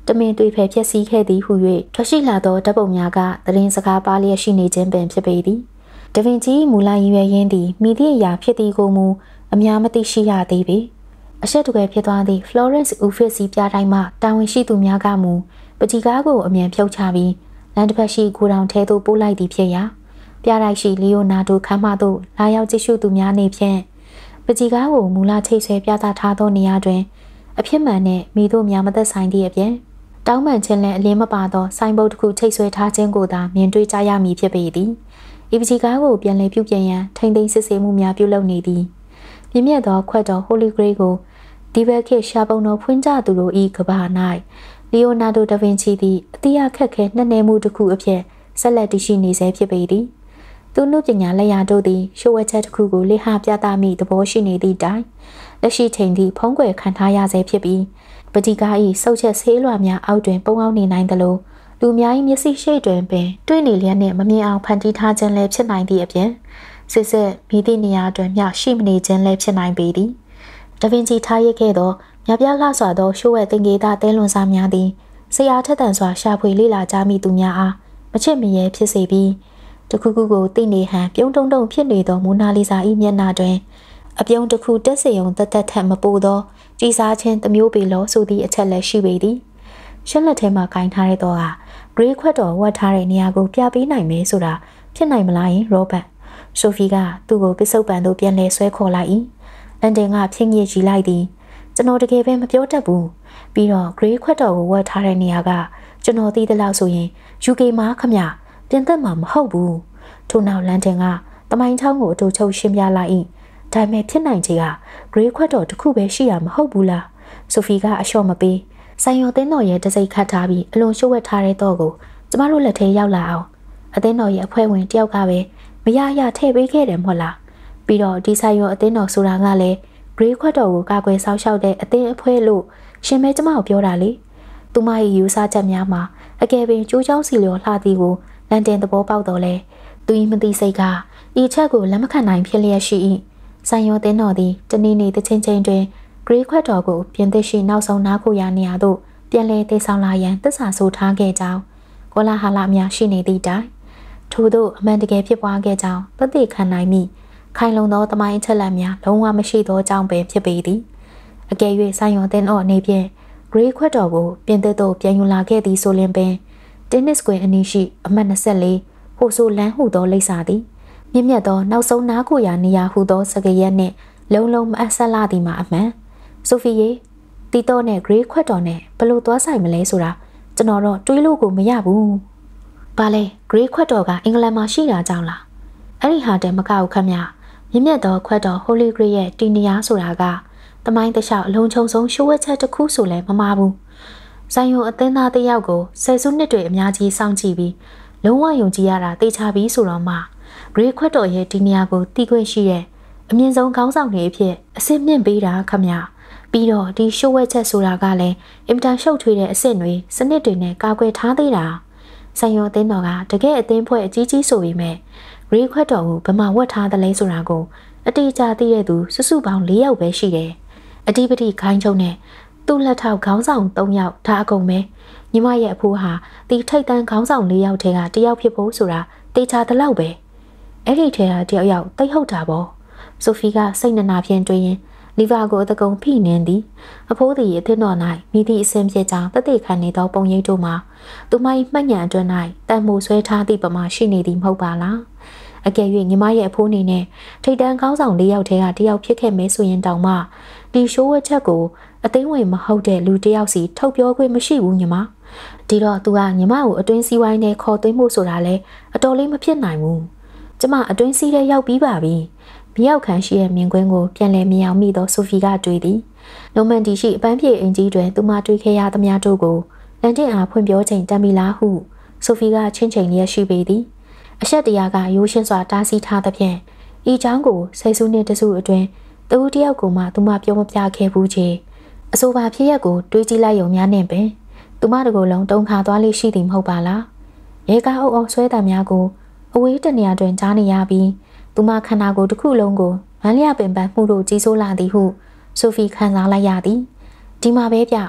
တမင်တွေဖယ်ဖြက်စီးခဲ့သည်ဟု၍ထွက်ရှိလာသောဓာတ်ပုံများကသတင်းစကားပါလျက်ရှိနေခြင်းပင်ဖြစ်ပေသည်ဒဗင်ချီမူလရည်ရွယ်ရင်းသည်မိသည့်အရာဖြစ်သည်ကိုမူအများမသိရှိရသေးပေအဆက်တကွယ်ဖြစ်သွားသည့် Florence Uffizi ပြတိုင်းမှတာဝန်ရှိသူများကမူပကြီကားကိုအမြန်ဖြုတ်ချပြီးလမ်းတစ်ဖက်ရှိကိုတောင်ထဲသို့ပို့လိုက်သည်ဖြစ်ရာပြတိုင်းရှိလီယိုနာဒိုခမ်းမသို့လာရောက်ကြည့်ရှုသူများနေဖြင့်ပကြီကားကိုမူလချိတ်ဆွဲပြသထားသောနေရာတွင်အဖြစ်မှန်နှင့်မိတို့များမသက်ဆိုင်သည့်အပြင်တောင်းပန်ခြင်းလည်းအလင်းမပါသောစိုင်းဘုတ်တစ်ခုချိတ်ဆွဲထားခြင်းကိုသာမြင်တွေ့ကြရမည်ဖြစ်ပေသည်ဤပကြီကားကိုပြန်လည်ပြုပြင်ရန်ထိမ့်သိမ်းစစ်ဆေးမှုများပြုလုပ်နေသည်မြင့်မြတ်သောခွက်တော် Holy Grail ကိုဒီဘက်ခေတ်ရှားပုံတော်ဖွင့်ကြသူတို့၏ကဘာ၌လီယိုနာဒိုဒါဗင်ချီသည်အတိအခက်ခဲနှက်နယ်မှုတစ်ခုအဖြစ်ဆက်လက်တည်ရှိနေဆဲဖြစ်ပေသည်သူနှုတ်ပညာလက်ရာတို့သည်ရှိုးဝဲချက်တစ်ခုကိုလေ့ဟပြသမိသဘောရှိနေသည့်တိုင်လက်ရှိချိန်ထိဖုံးကွယ်ခံထားရဆဲဖြစ်ပြီးပတိကား၏စုပ်ချက်ဆေးလွှာများအောက်တွင်ပုံအောင်နေနိုင်သလိုလူများ၏မျက်စိရှိတွင်ပင်တွေ့နေလျက်နှင့်မမြင်အောင်ဖန်တီးထားခြင်းလည်းဖြစ်နိုင်သည့်အပြင်စစ်စစ်မိသည့်နေရာတွင်မျှရှိမနေခြင်းလည်းဖြစ်နိုင်ပေသည်ဒါဗင်ချီထားရခဲ့သောမြပြလှစွာသောရှိုးဝဲသင်္ကေတတဲလွန်စာများသည်ဆရာထက်သန်စွာရှာဖွေလေ့လာကြမိသူများအားမချစ်မရဲဖြစ်စေပြီးတခုခုကိုသိနေဟန်ပြုံးတုံတုံဖြစ်နေသောမိုနာလီဇာ၏မျက်နှာတွင်အပြုံးတစ်ခုတက်စေုံတက်တက်ထက်မပိုသောကြည်စားခြင်းတစ်မျိုးပေလောဆိုသည့်အချက်လည်းရှိပေသည်ရှက်လက်ထဲမှာကင်ထားရတော့ဟာဂရေးခွက်တော်ဝတ်ထားတဲ့နေရာကိုပြပေးနိုင်မယ်ဆိုတာဖြစ်နိုင်မလားယင်ရောဘတ်ဆိုဖီကသူ့ကိုပစ္စုပန်သို့ပြန်လဲဆွဲခေါ်လိုက်၏လန်ဒန်ကဖြင်းညစ်ကြည့်လိုက်သည်ကျွန်တော်တကယ်ပဲမပြောတတ်ဘူးပြီးတော့ဂရေးခွက်တော်ကိုဝတ်ထားတဲ့နေရာကကျွန်တော်သိသလောက်ဆိုရင် UK မှာခမပြင်သက်မှာမဟုတ်ဘူးထို့နောက်လန်ဒန်ကတမိုင်းချောင်းကိုအတူချုပ်ရှင်းပြလိုက်၏ဒါပေမဲ့ဖြစ်နိုင်ချေကဂရေးခွက်တော်တစ်ခုပဲရှိရမဟုတ်ဘူးလားဆိုဖီကအလျှော့မပေးဆိုင်ရော်တင်းတော်ရဲ့တစိမ့်ခတ်ထားပြီးအလွန်ရှို့ဝှက်ထားတဲ့တော့ကိုကျမတို့လက်ထဲရောက်လာအောင်အသင်းတော်ရဲ့အဖွဲ့ဝင်တယောက်ကပဲမရရထည့်ပေးခဲ့တယ်မဟုတ်လားပြီးတော့ဒီဆိုင်ရော်အသင်းတော်ဆိုတာကလည်းဂရေးခွက်တော်ကိုကာကွယ်ဆောက်ရှောက်တဲ့အသင်းအဖွဲ့လို့ရှင်မဲကျမကိုပြောတာလေသူမရဲ့ယူဆချက်များမှာအကယ်ပင်ကျိုးချောင်းစီလျော်လှသည်ကိုလန်ဒန်သဘောပေါက်တော်လဲသူ၏မသိစိတ်ကဤချက်ကိုလက်မခံနိုင်ဖြစ်လျက်ရှိ၏ဆိုင်ရောတင်းတော်သည်တနေ့နေ့တစ်ချိန်ချိန်တွင်ဂရေးခွက်တော်ကိုပြင်သစ်ရှိနောက်ဆုံးနားခိုရာနေရာသို့ပြန်လည်တည်ဆောင်လာရန်သစ္စာဆိုထားခဲ့ကြောင်းကောလာဟာလများရှိနေသည့်တိုင်ထို့သောအမှန်တကယ်ဖြစ်ပွားခဲ့ကြောင်းသက်သေခံနိုင်မိခိုင်လုံသောသမိုင်းချက်လက်များလုံးဝမရှိသောကြောင့်ပင်ဖြစ်ပေသည်အကယ်၍ဆိုင်ရောတင်းတော်အနေဖြင့်ဂရေးခွက်တော်ကိုပြင်သစ်သို့ပြန်ယူလာခဲ့သည်ဆိုလျှင်ပင်တင်းနစ်ကွင်းအနီးရှိအမှတ်24ဟိုဆိုလန်းဟုသောလိပ်စာသည်မြင့်မြတ်သောနောက်ဆုံးနားကိုရာနေရာဟုသောစကားရက်နှင့်လုံးလုံးမအဆက်လာသည်မှာအမှန်ဆိုဖီယေတီတော့နဲ့ဂရေးခွက်တော်နဲ့ဘလို့သွားဆိုင်မလဲဆိုတာကျွန်တော်တော့တွေးလို့ကိုမရဘူး။ဘာလဲဂရေးခွက်တော်ကအင်္ဂလန်မှာရှိတာကြောင့်လား။အဲ့ဒီဟာတည်းမကဘူးခမ။မြင့်မြတ်သောခွက်တော် Holy Grail ရဲ့တီနီယာဆိုတာကတမိုင်းတလျှောက်အလုံးချုံဆုံးရှိုးဝှက်ချက်တစ်ခုဆိုလဲမမှားဘူး။ဆိုင်ယုံအသင်းသားတစ်ယောက်ကိုဆယ်စုနှစ်တွေအများကြီးစောင့်ကြည့်ပြီးလုံးဝယုံကြည်ရတာသိချပြီးဆိုတော့မှဂရေးခွက်တော်ရဲ့ဒီနေရာကိုတီးခွင့်ရှိတဲ့အမြင့်ဆုံးခေါင်းဆောင်တွေအဖြစ်အစ်စ်မြင့်ပေးတာခမပြီးတော့ဒီရှိုးဝဲချက်ဆိုတာကလည်းအင်မတန်ရှုပ်ထွေးတဲ့အစ်စ်တွေစနစ်တွေနဲ့ကာကွယ်ထားသေးတာဆိုင်ရောအသင်းတော်ကတကယ်အသင်းဖွဲ့အကြီးကြီးဆိုပေမဲ့ဂရေးခွက်တော်ကိုဘယ်မှာဝတ်ထားသလဲဆိုတာကိုအတိအကျသိတဲ့သူစုစုပေါင်း4ယောက်ပဲရှိတယ်အဓိပတိခိုင်းချုံနဲ့သူ့လက်ထောက်ခေါင်းဆောင်3ယောက်ဒါအကုန်ပဲညီမရဲ့အဖိုးဟာဒီထိတ်တန်းခေါင်းဆောင်4ယောက်ထဲကတယောက်ဖြစ်ဖို့ဆိုတာတေချာတလောက်ပဲအဲ့ဒီထဲကတယောက်တိတ်ဟုတ်တာပေါ့ဆိုဖီကစိတ်နနာဖြင့်တွေးရင်လီဗာကိုအတကုံဖိနှင်းသည်အဖိုးသည်အသင်းတော်၌မိသည့်အစင်ဖြစ်ကြောင်းတသက်ခံနေသောပုံရိပ်တို့မှာသူမ၏မှတ်ဉာဏ်အတွင်း၌တန်မိုးဆွဲထားသည့်ပမာရှိနေသည်မဟုတ်ပါလားအကယ်၍ညီမရဲ့အဖိုးအနေနဲ့ထိတ်တန်းခေါင်းဆောင်4ယောက်ထဲကတယောက်ဖြစ်ခဲ့မဲဆိုရင်တောင်မှဒီရှိုးဝက်ချက်ကိုအသိဝင်မဟုတ်တဲ့လူတယောက်စီထုတ်ပြောခွင့်မရှိဘူးညီမဒီတော့သူကညီမကိုအတွင်းစည်းဝိုင်းနဲ့ခေါ်သွင်းဖို့ဆိုတာလဲအတော်လေးမဖြစ်နိုင်ဘူးကျမအတွင်းစည်းထဲရောက်ပြီးပါပြီမြောက်ခန်းရှိရဲ့မြင်ကွင်းကိုပြန်လည်မြင်အောင်မိသောဆိုဖီကတွေ့သည်နိုမန်ဒီရှိအပန်းဖြေအင်ကြီးတွင်သူမတွေ့ခဲ့ရသမျှတို့ကိုလန်တင်အားဖွင့်ပြောချိန်တမ်းပြီလားဟုဆိုဖီကချင်းချိန်လျက်ရှိပေသည်အဆက်တရားကရိုးရှင်းစွာတားဆီးထားသဖြင့်ဤချောင်းကိုဆယ်စုနှစ်တစုအတွင်းသူတယောက်ကိုမှသူမပြောမပြခဲ့ဘူးချေအဆိုပါဖြစ်ရက်ကိုတွေးကြည့်လိုက်ရုံများနဲ့ပင်သူမတကိုယ်လုံးတုံခါသွားလိရှိသည်မဟုတ်ပါလားရဲကားအုပ်အောင်ဆွဲတံများကိုအဝေးတနေရာတွင်ကြားနေရပြီးသူမခန္ဓာကိုယ်တစ်ခုလုံးကိုမန်းလျပင်ပန်းမှုတို့ကြီးစိုးလာသည်ဟုဆိုဖီခံစားလိုက်ရသည်ဒီမှာပဲဗျ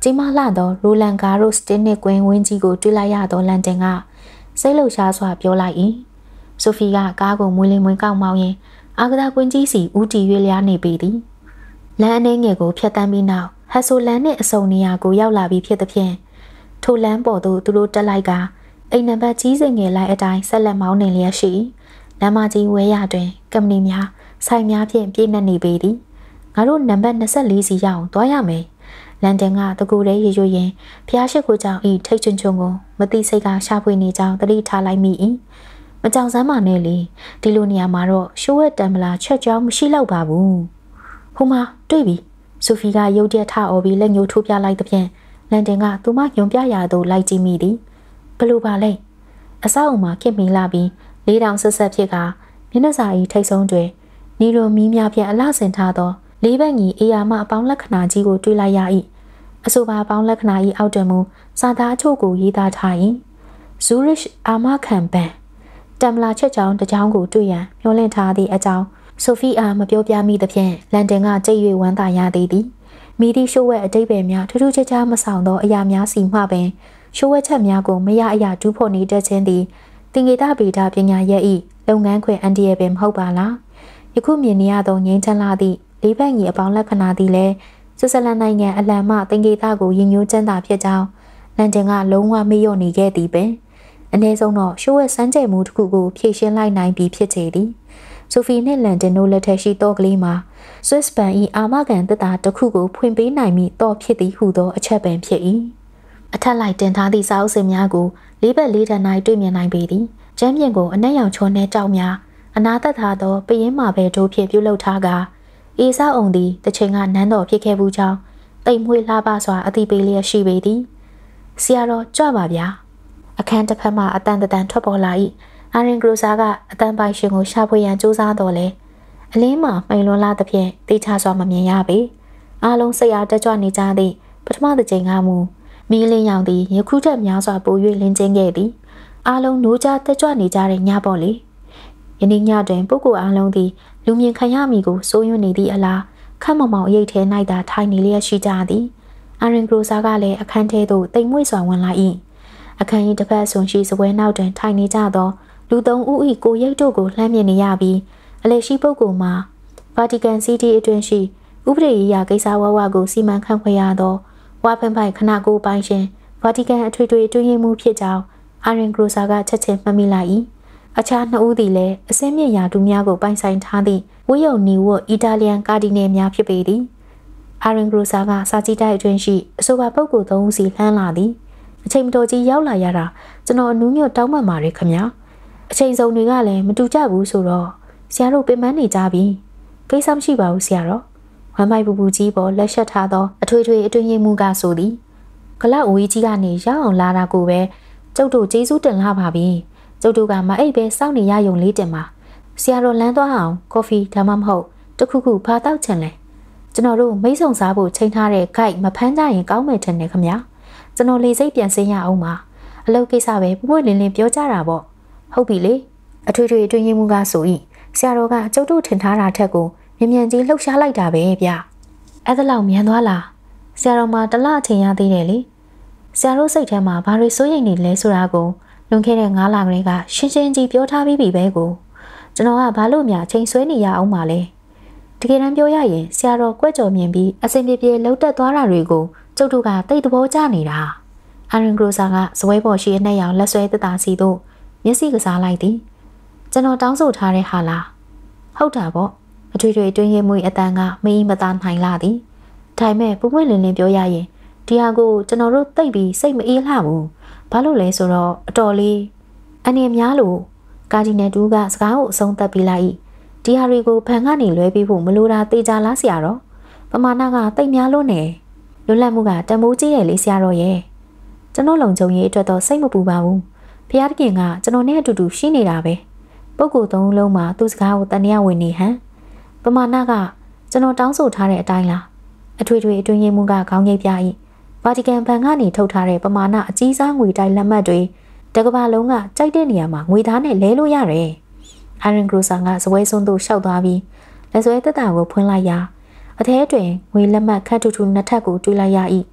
ကြီးမားလာသောရိုလန်ဂါရိုစ်တင်းနစ်ကွင်းဝင်းကြီးကိုတွေ့လိုက်ရသောလန်တင်ကစိတ်လှုပ်ရှားစွာပြောလိုက်၏ဆိုဖီကကားကိုမွေးလင်းမွေးကောက်မောင်းရင်အာဂဒါကွင်းကြီးစီဦးတည်၍လျားနေပေသည်လမ်းအနေငယ်ကိုဖျက်တမ်းပြီးနောက်ဟက်ဆိုလန်နှင့်အစုံနေရာကိုရောက်လာပြီးဖြစ်သဖြင့်ထိုလမ်းပေါ်သို့သူတို့တက်လိုက်ကအိမ်နံပါတ်ကြီးစင်ငယ်လိုက်အတိုင်းဆက်လက်မောင်းနေလျက်ရှိလမ်းမကြီးဝဲရတွင်ကမ္ပဏီများဆိုင်များဖြင့်ပြည့်နှက်နေပေသည်ငါတို့နံပါတ်24စီရောက်သွားရမယ်လန်ဒန်ကတကူရဲရွရင်ဖျားရှိခိုးကြောင်ဤထိတ်ချွန်းချွန်းကိုမတိစိတ်ကရှာဖွေနေကြောင်းတတိထားလိုက်မိ၏မကြောင်စမ်းပါနဲ့လေဒီလိုနေရာမှာတော့ရှိုးဝဲတံမလာချက်ကြောင်းမရှိတော့ပါဘူးဟိုမှာတွေ့ပြီဆိုဖီကရုတ်တရက်ထအော်ပြီးလက်ညှိုးထိုးပြလိုက်သဖြင့်လန်ဒန်ကသူမညွန်ပြရာသို့လိုက်ကြည့်မိသည်ဘလို့ပါလဲအဆောက်အုံမှာခင်မီလာပြီး4000ဆက်ဆက်ဖြစ်ကမျက်နှာစာ၏ထိတ်ဆုံးတွင်နီလိုမီးများဖြင့်အလှဆင်ထားသောလေးဘက်ကြီးအေယာမအပေါင်းလက္ခဏာကြီးကိုတွေ့လိုက်ရ၏အဆိုပါအပေါင်းလက္ခဏာ၏အောက်တွင်မူစာသားအချို့ကိုရေးသားထား၏ဇူရစ်အာမခံဘန်တမ်လာချက်ကြောင်တကြောင်ကိုတွေ့ရန်မျှော်လင့်ထားသည့်အကြောင်းဆိုဖီအားမပြောပြမိသဖြင့်လန်ဒန်ကကြိတ်၍ဝမ်းသာရသည်မိသည့်ရှိုးဝဲအတိတ်ပဲများထူးထူးခြားခြားမဆောင်သောအရာများစီမှပင်ရှိုးဝဲချက်များကိုမရအရာဒူးဖို့နေတတ်ခြင်းသည်တင်ကေတာဗေဒပညာရဲ့၏လုပ်ငန်းခွင်အန်တီရဲ့ပင်မဟုတ်ပါလားယခုမြင်နေရသောငြိမ်းချမ်းလာသည့်လေးဘက်ကြီးအပေါင်းလက္ခဏာသည်လည်းဆွစ်ဇာလန်နိုင်ငံအလံမှတင်ကေတာကိုရည်ညွှန်းကျန်းသာဖြစ်ကြောင်းလန်ဒန်ကလုံးဝမေ့လျော့နေခဲ့သည်ပင်အနည်းဆုံးတော့ရှိုးဝဲစမ်းကြယ်မှုတစ်ခုကိုဖြည့်ရှင်းလိုက်နိုင်ပြီးဖြစ်စေသည်ဆိုဖီနှင့်လန်ဒန်တို့လက်ထက်ရှိသောကလေးမှာဆွစ်ဘန်၏အာမခံသက်တာတစ်ခုကိုဖွင့်ပေးနိုင်မိတော့ဖြစ်သည်ဟုသောအချက်ပင်ဖြစ်၏အထက်လိုက်တင်ထားသည့်စာအုပ်စင်များကိုလေးဘက်လေးထပ်၌တွေ့မြင်နိုင်ပေသည်ကျမ်းပြင်ကိုအနက်ရောင်ချောနှဲကြောက်များအနာသက်ထားသောပယင်းမာပဲတို့ဖြင့်ပြုလုပ်ထားကအေစာအုံသည်တစ်ချိန်ကနန်းတော်ဖြစ်ခဲ့ဘူးကြောင်းတိမ်မွေးလှပစွာအသိပေးလျက်ရှိပေသည်ဆရာတော်ကြွပါဗျာအခန်းတစ်ဖက်မှအတန်တန်ထွက်ပေါ်လာ၏အာရင်ဂရိုဆာကအတန်ပိုင်ရှင်ကိုရှာဖွေရန်ကြိုးစားတော်လဲအလင်းမှာမှိန်လွန်လာသဖြင့်တိတ်ချစွာမမြင်ရပေအားလုံးစိတ်အားတက်ကြွနေကြသည့်ပထမတစ်ချိန်ကမူမီးလင်းရောင်သည်ယခုထက်များစွာပို၍လင်းကျင်းခဲ့သည်အားလုံးနိုးကြတက်ကြွနေကြတဲ့ညပေါ့လေယနေ့ညတွင်ပုဂ္ဂိုလ်အားလုံးသည်လူမြင်ခံရမည်ကိုစိုးရွံ့နေသည့်အလားခတ်မမောင်အရိပ်ထဲ၌သာထိုင်နေလျက်ရှိကြသည်အာရင်ဂရိုဆာကလည်းအခန်းထဲသို့တိမ်မွေ့စွာဝင်လာ၏အခန်း၏တစ်ဖက်ဆွန်ရှိစပွဲနောက်တွင်ထိုင်နေကြသောလူသုံးဦး၏ကိုရိပ်တို့ကိုလှမ်းမြင်နေရပြီးအလေရှိပုဂ္ဂိုလ်မှာဗာတီကန်စီးတီးအတွင်းရှိဥပဒေရေးရာကိစ္စဝဝကိုစီမံခန့်ခွဲရသောဝါဖန်ပိုင်ခနာကိုပိုင်ရှင်ဗာတီကန်အထွေထွေအတွင်းရေးမှူးဖြစ်ကြောင်းအာရင်ဂရိုဆာကချက်ချင်းမှတ်မိလိုက်၏အခြားနှစ်ဦးသည်လည်းအစင်းမြင့်ရာသူများကိုပိုင်ဆိုင်ထားသည့်ဝိယုံနီဝတ်အီတာလီယန်ကာဒီနယ်များဖြစ်ပေသည်အာရင်ဂရိုဆာကစာကြည့်တိုက်အတွင်းရှိအဆိုပါပုဂ္ဂိုလ်သုံးဦးစီလှမ်းလာသည်အချိန်မတော်ကြီးရောက်လာရတာကျွန်တော်အနူးညွတ်တောင်းပန်ပါတယ်ခင်ဗျာအချိန်စုံတွေကလည်းမတူကြဘူးဆိုတော့ဆရာတို့ပင်ပန်းနေကြပြီကိစ္စမရှိပါဘူးဆရာတော်ဝမ်းမိုက်ပူပူကြီးပေါ်လက်ရှက်ထားသောအထွေထွေအတွင်းရေးမှူးကဆိုသည်ကလဝီကြီးကနေရောက်အောင်လာတာကိုပဲကျုပ်တို့ကျေးဇူးတင်လာပါပြီကျုပ်တို့ကမအိပ်ပဲစောင့်နေရယုံလေးတင်ပါဆရာတော်လမ်းသွားအောင်ကော်ဖီဒါမှမဟုတ်တခုခုဖာတောက်ချင်လဲကျွန်တော်တို့မိတ်ဆုံစားဖို့ချိန်ထားတဲ့ guide မဖမ်းကြရင်ကောင်းမယ်ထင်တယ်ခင်ဗျာကျွန်တော်လေစိတ်ပြန်ဆင်းရအောင်ပါအလုပ်ကိစ္စပဲပွပွလင်းလင်းပြောကြတာပေါ့ဟုတ်ပြီလေအထွေထွေအတွင်းရေးမှူးကဆို၏ဆရာတော်ကကျုပ်တို့ထင်ထားတာထက်ကိုမြ မြန်ကြီးလှုပ်ရှားလိုက်တာပဲဗျအဲ့ဒါလောက်မြန်သွားလားဆရာတော်မတလအချိန်ရသေးတယ်လေဆရာတို့စိတ်ထဲမှာဘာတွေစိုးရိမ်နေလဲဆိုတာကိုလွန်ခဲ့တဲ့9လကလေးကရှင်းရှင်းကြီးပြောထားပြီးပြီပဲကိုကျွန်တော်ကဘာလို့များချိန်ဆွဲနေရအောင်ပါလဲတကယ်တမ်းပြောရရင်ဆရာတော်ကွက်ကြော်မြင်ပြီးအစင်ပြေပြေလှုပ်တက်သွားတာတွေကိုကျုပ်တို့ကတိတ်သဘောကျနေတာအာရင်ဂရိုဆာကဇပွဲပေါ်ရှိအနှက်ရောင်လက်ဆွဲသက်သာစီတို့မျက်စိကစားလိုက်သည်ကျွန်တော်တောင်းဆိုထားတဲ့ဟာလားဟုတ်တာပေါ့အထွေထွေတွင်းရဲမွေးအတန်ကမင်းမသားနိုင်လာသည်ဒါပေမဲ့ပွပွလင်းလင်းပြောရရင်ဒီဟာကိုကျွန်တော်တို့သိပ်ပြီးစိတ်မအေးလှဘူးဘာလို့လဲဆိုတော့အတော်လေးအနေများလို့ကာဒီနယ်တူးကစကားကိုအဆုံးသတ်ပြီးလိုက်ဒီဟာတွေကိုဖန်ကနေလွဲပြီးဖို့မလိုတာတေချာလားဆရာတော်ပမာဏကတိတ်များလို့နေလွတ်လပ်မှုကတမိုးကြီးတယ်လေဆရာတော်ရဲ့ကျွန်တော်လုံခြုံရေးအတွက်တော့စိတ်မပူပါဘူးဖျားတခင်ကကျွန်တော်နဲ့အတူတူရှိနေတာပဲပုဂ္ဂိုလ်သုံးလုံးမှာသူ့စကားကိုတန်ရဝင်နေဟန်ပမာဏကကျွန်တော်တောင်းဆိုထားတဲ့အတိုင်းလားအထွေထွေအတွင်းရေးမှူးကခေါင်းငိတ်ပြ၏ဗာတီကန်ဘဏ်ကနေထုတ်ထားတဲ့ပမာဏအကြီးစားငွေတိုက်လက်မှတ်တွေတကဘာလုံးကကြိုက်တဲ့နေရာမှာငွေသားနဲ့လဲလို့ရတယ်အာရင်ဂရိုဆာကဇပွဲစွန်းသို့ရှောက်သွားပြီးလက်ဆွဲသက်တာကိုဖွင့်လိုက်ရာအထဲတွင်ငွေလက်မှတ်ခတ်ထူထူနှစ်ထပ်ကိုတွေးလိုက်ရ၏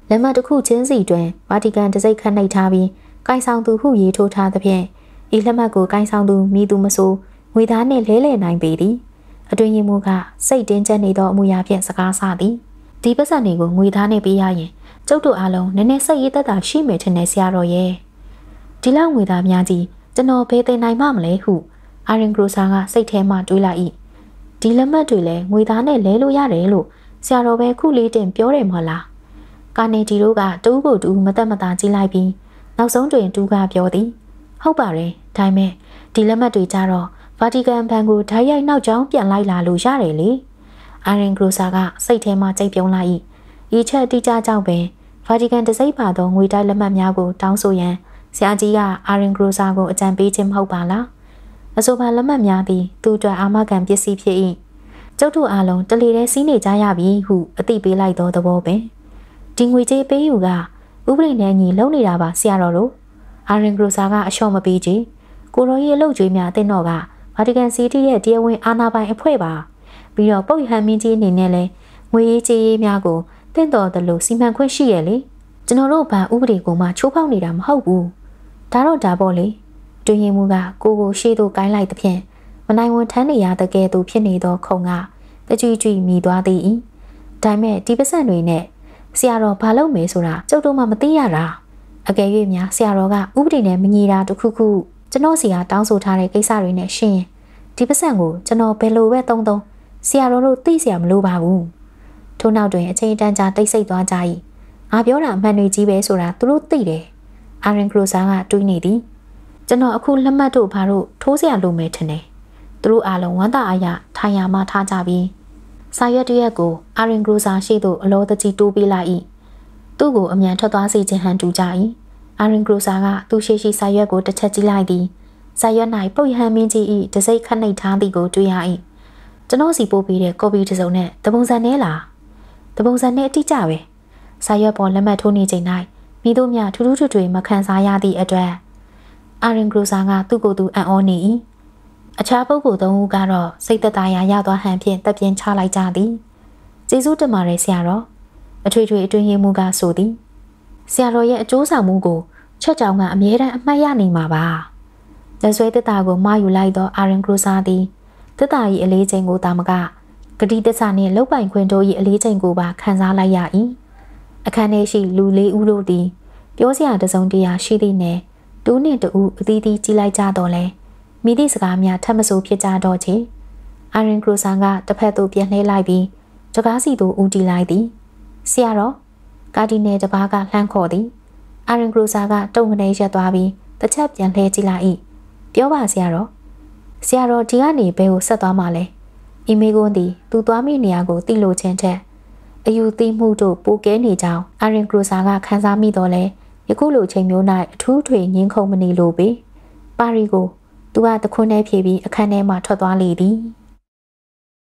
လက်မှတ်တစ်ခုချင်းစီတွင်ဗာတီကန်တံဆိပ်ခတ်နှိပ်ထားပြီးကိုင်ဆောင်သူဟုရေးထိုးထားသဖြင့်ဤလက်မှတ်ကိုကိုင်ဆောင်သူမိသူမဆိုငွေသားနှင့်လဲလှယ်နိုင်ပေသည်အတွင်ရင်မူကစိတ်တင်းကျပ်နေသောအမူအရာဖြင့်စကားဆသည်ဒီပတ်စံတွေကိုငွေသားနှင့်ပေးရရင်ကျုပ်တို့အားလုံးနည်းနည်းစိတ်ရည်သက်သာရှိမယ်ထင်တယ်ဆရာတော်ရဲ့ဒီလောက်ငွေသားများကြီးကျွန်တော်ဘယ်သိနိုင်မှမလဲဟုအာရင်ဂရိုဆာကစိတ်ထဲမှတွေးလိုက်၏ဒီလက်မှတ်တွေလည်းငွေသားနဲ့လဲလို့ရတယ်လို့ဆရာတော်ပဲခုလေးတင်ပြောတယ်မဟုတ်လားကာနေဒီတို့ကတူးကိုတူးမသက်မသာကြည့်လိုက်ပြီးနောက်ဆုံးတွင်တူးကပြောသည်ဟုတ်ပါတယ်ဒါပေမဲ့ဒီလက်မှတ်တွေကြတော့ဗာတီကန်ဘဏ်ကိုဓာတ်ရိုက်နောက်ကျောင်းပြန်လိုက်လာလို့ရတယ်လေအာရင်ဂရိုဆာကစိတ်ထဲမှကြိတ်ပြုံးလိုက်၏ဤချက်တိကျကြောင့်ပင်ဗာတီကန်တစိမ့်ပါသောငွေတိုက်လက်မှတ်များကိုတောင်းဆိုရန်ဆရာကြီးကအာရင်ဂရိုဆာကိုအကြံပေးခြင်းမဟုတ်ပါလားအဆိုပါလက်မှတ်များသည်သူ့အတွက်အာမခံပစ္စည်းဖြစ်၏ကျုပ်တို့အားလုံးတလီထဲစီးနေကြရပြီဟုအသိပေးလိုက်သောသဘောပင်ဒီငွေကြေးပေးယူကဥပဒေနဲ့ညီလုံနေတာပါဆရာတော်တို့အာရင်ဂရိုဆာကအလျှော့မပေးချေကိုရောကြီးအလုပ်ကျွေးများအသင်းတော်ကဗာတီကန်စီတီရဲ့တရားဝင်အာဏာပိုင်အဖွဲ့ပါပြီးတော့ပုတ်ရဟန်းမင်းကြီးအနေနဲ့လည်းငွေရေးကြေးရေးများကိုတင့်တော်တယ်လို့စီမံခွင့်ရှိရဲ့လေကျွန်တော်တို့ဘာဥပဒေကိုမှချိုးဖောက်နေတာမဟုတ်ဘူးဒါတော့ဒါပေါ့လေတွင်ရင်မူကကိုရှေ့သို့ကိုင်းလိုက်သဖြင့်မနိုင်ဝန်ထမ်းနေရတဲ့ကဲသူဖြစ်နေသောခုံကတကြွကြွမိသွားသည်၏ဒါမဲ့ဒီပစံတွေနဲ့ဆရာတော်ဘာလုပ်မယ်ဆိုတာကျုပ်တို့မှမသိရတာအကယ်၍များဆရာတော်ကဥပဒေနဲ့မညီတာတခုခုကျွန်တော်စီကတောင်းဆိုထားတဲ့ကိစ္စတွေနဲ့ရှင်းဒီပစံကိုကျွန်တော်ဘယ်လိုပဲသုံးဆရာတော်တို့သိเสียမလို့ပါဘူးထို့နောက်တွင်အချိန်တန်ကြာတိတ်ဆိတ်သွားကြ၏ငါပြောတာအမှန်တွေကြီးပဲဆိုတာသူတို့သိတယ်အာရင်ဂရိုဆာကတွေးနေသည်ကျွန်တော်အခုလက်မှတ်တို့ဘာလို့ထိုးเสียလို့မဲထင်တယ်သူတို့အားလုံးဝမ်းသာအားရထိုင်ရမှထားကြပြီးစာရွက်တရက်ကိုအာရင်ဂရိုဆာရှိသို့အလောတကြီးတိုးပေးလိုက်၏သူ့ကိုအမြန်ထွက်သွားစေခြင်းဟန်တူကြ၏အာရင်ဂရိုဆာကသူ့ရှိစာရွက်ကိုတစ်ချက်ကြည့်လိုက်သည်စာရွက်၌ပုတ်ရဟန်းမင်းကြီး၏တစိမ့်ခတ်နှိပ်ထားသည်ကိုတွေ့ရ၏ကျွန်တော်စီပို့ပေးတဲ့ကော်ပီတစ်စုံနဲ့တပုံစံနဲ့လားတပုံစံနဲ့အတိအကျပဲစာရွက်ပေါ်လက်မှတ်ထိုးနေချိန်၌မိတို့များထူးထူးထွေမခံစားရသည့်အတွက်အာရင်ဂရိုဆာကသူ့ကိုယ်သူအံ့ဩနေ၏အခြားပုဂ္ဂိုလ်သုံးဦးကတော့စိတ်သက်သာရာရသွားဟန်ဖြင့်တပ်ပြင်းချလိုက်ကြသည်ကျေးဇူးတင်ပါတယ်ဆရာတော်အထွေထွေအတွင်းရေးမှူးကဆိုသည်ဆရာတော်ရဲ့အကျိုးဆောင်မှုကိုချက်ကြောင်ကအမြဲတမ်းအမှတ်ရနေမှာပါလက်ဆွဲသက်တာကိုမှားယူလိုက်သောအာရင်ဂရိုဆာသည်သက်တာ၏အလေးချိန်ကိုတာမကဂတိတစ္ဆာနှင့်လောက်ပိုင်ခွင့်တို့၏အလေးချိန်ကိုပါခံစားလိုက်ရ၏အခန်းထဲရှိလူလေးဦးတို့သည်ပြောစရာတစုံတရာရှိသည့်နှင့်တူးနှင့်တူအသီးသီးကြည့်လိုက်ကြတော့လဲမိသည့်စကားများထပ်မဆိုဖြစ်ကြတော့ချေအာရင်ဂရိုဆာကတစ်ဖက်သို့ပြန်လှည့်လိုက်ပြီးတကားစီသို့ဦးတည်လိုက်သည်ဆရာတော်ကာဒီနယ်တပါးကလှမ်းခေါ်သည်အာရင်ဂရိုဆာကတုံကနေရက်သွားပြီးတစ်ချက်ပြန်လှည့်ကြည့်လိုက်၏ပြောပါဆရာတော်ဒီကနေဘယ်ကိုဆက်သွားမှာလဲအီမေကွန်းသည်သူသွားမိနေရာကိုတိလို့ချင်းထက်အယူသိမှုတို့ပိုကဲနေကြောင်းအာရင်ဂရိုဆာကခန်းစားမိတော့လဲယခုလိုချိန်မျိုး၌အထူးထွေငင်းခုန်မနေလို့ပေပါရီကိုသူကတခွန်းထဲဖြေပြီးအခန်းထဲမှထွက်သွားလေသည်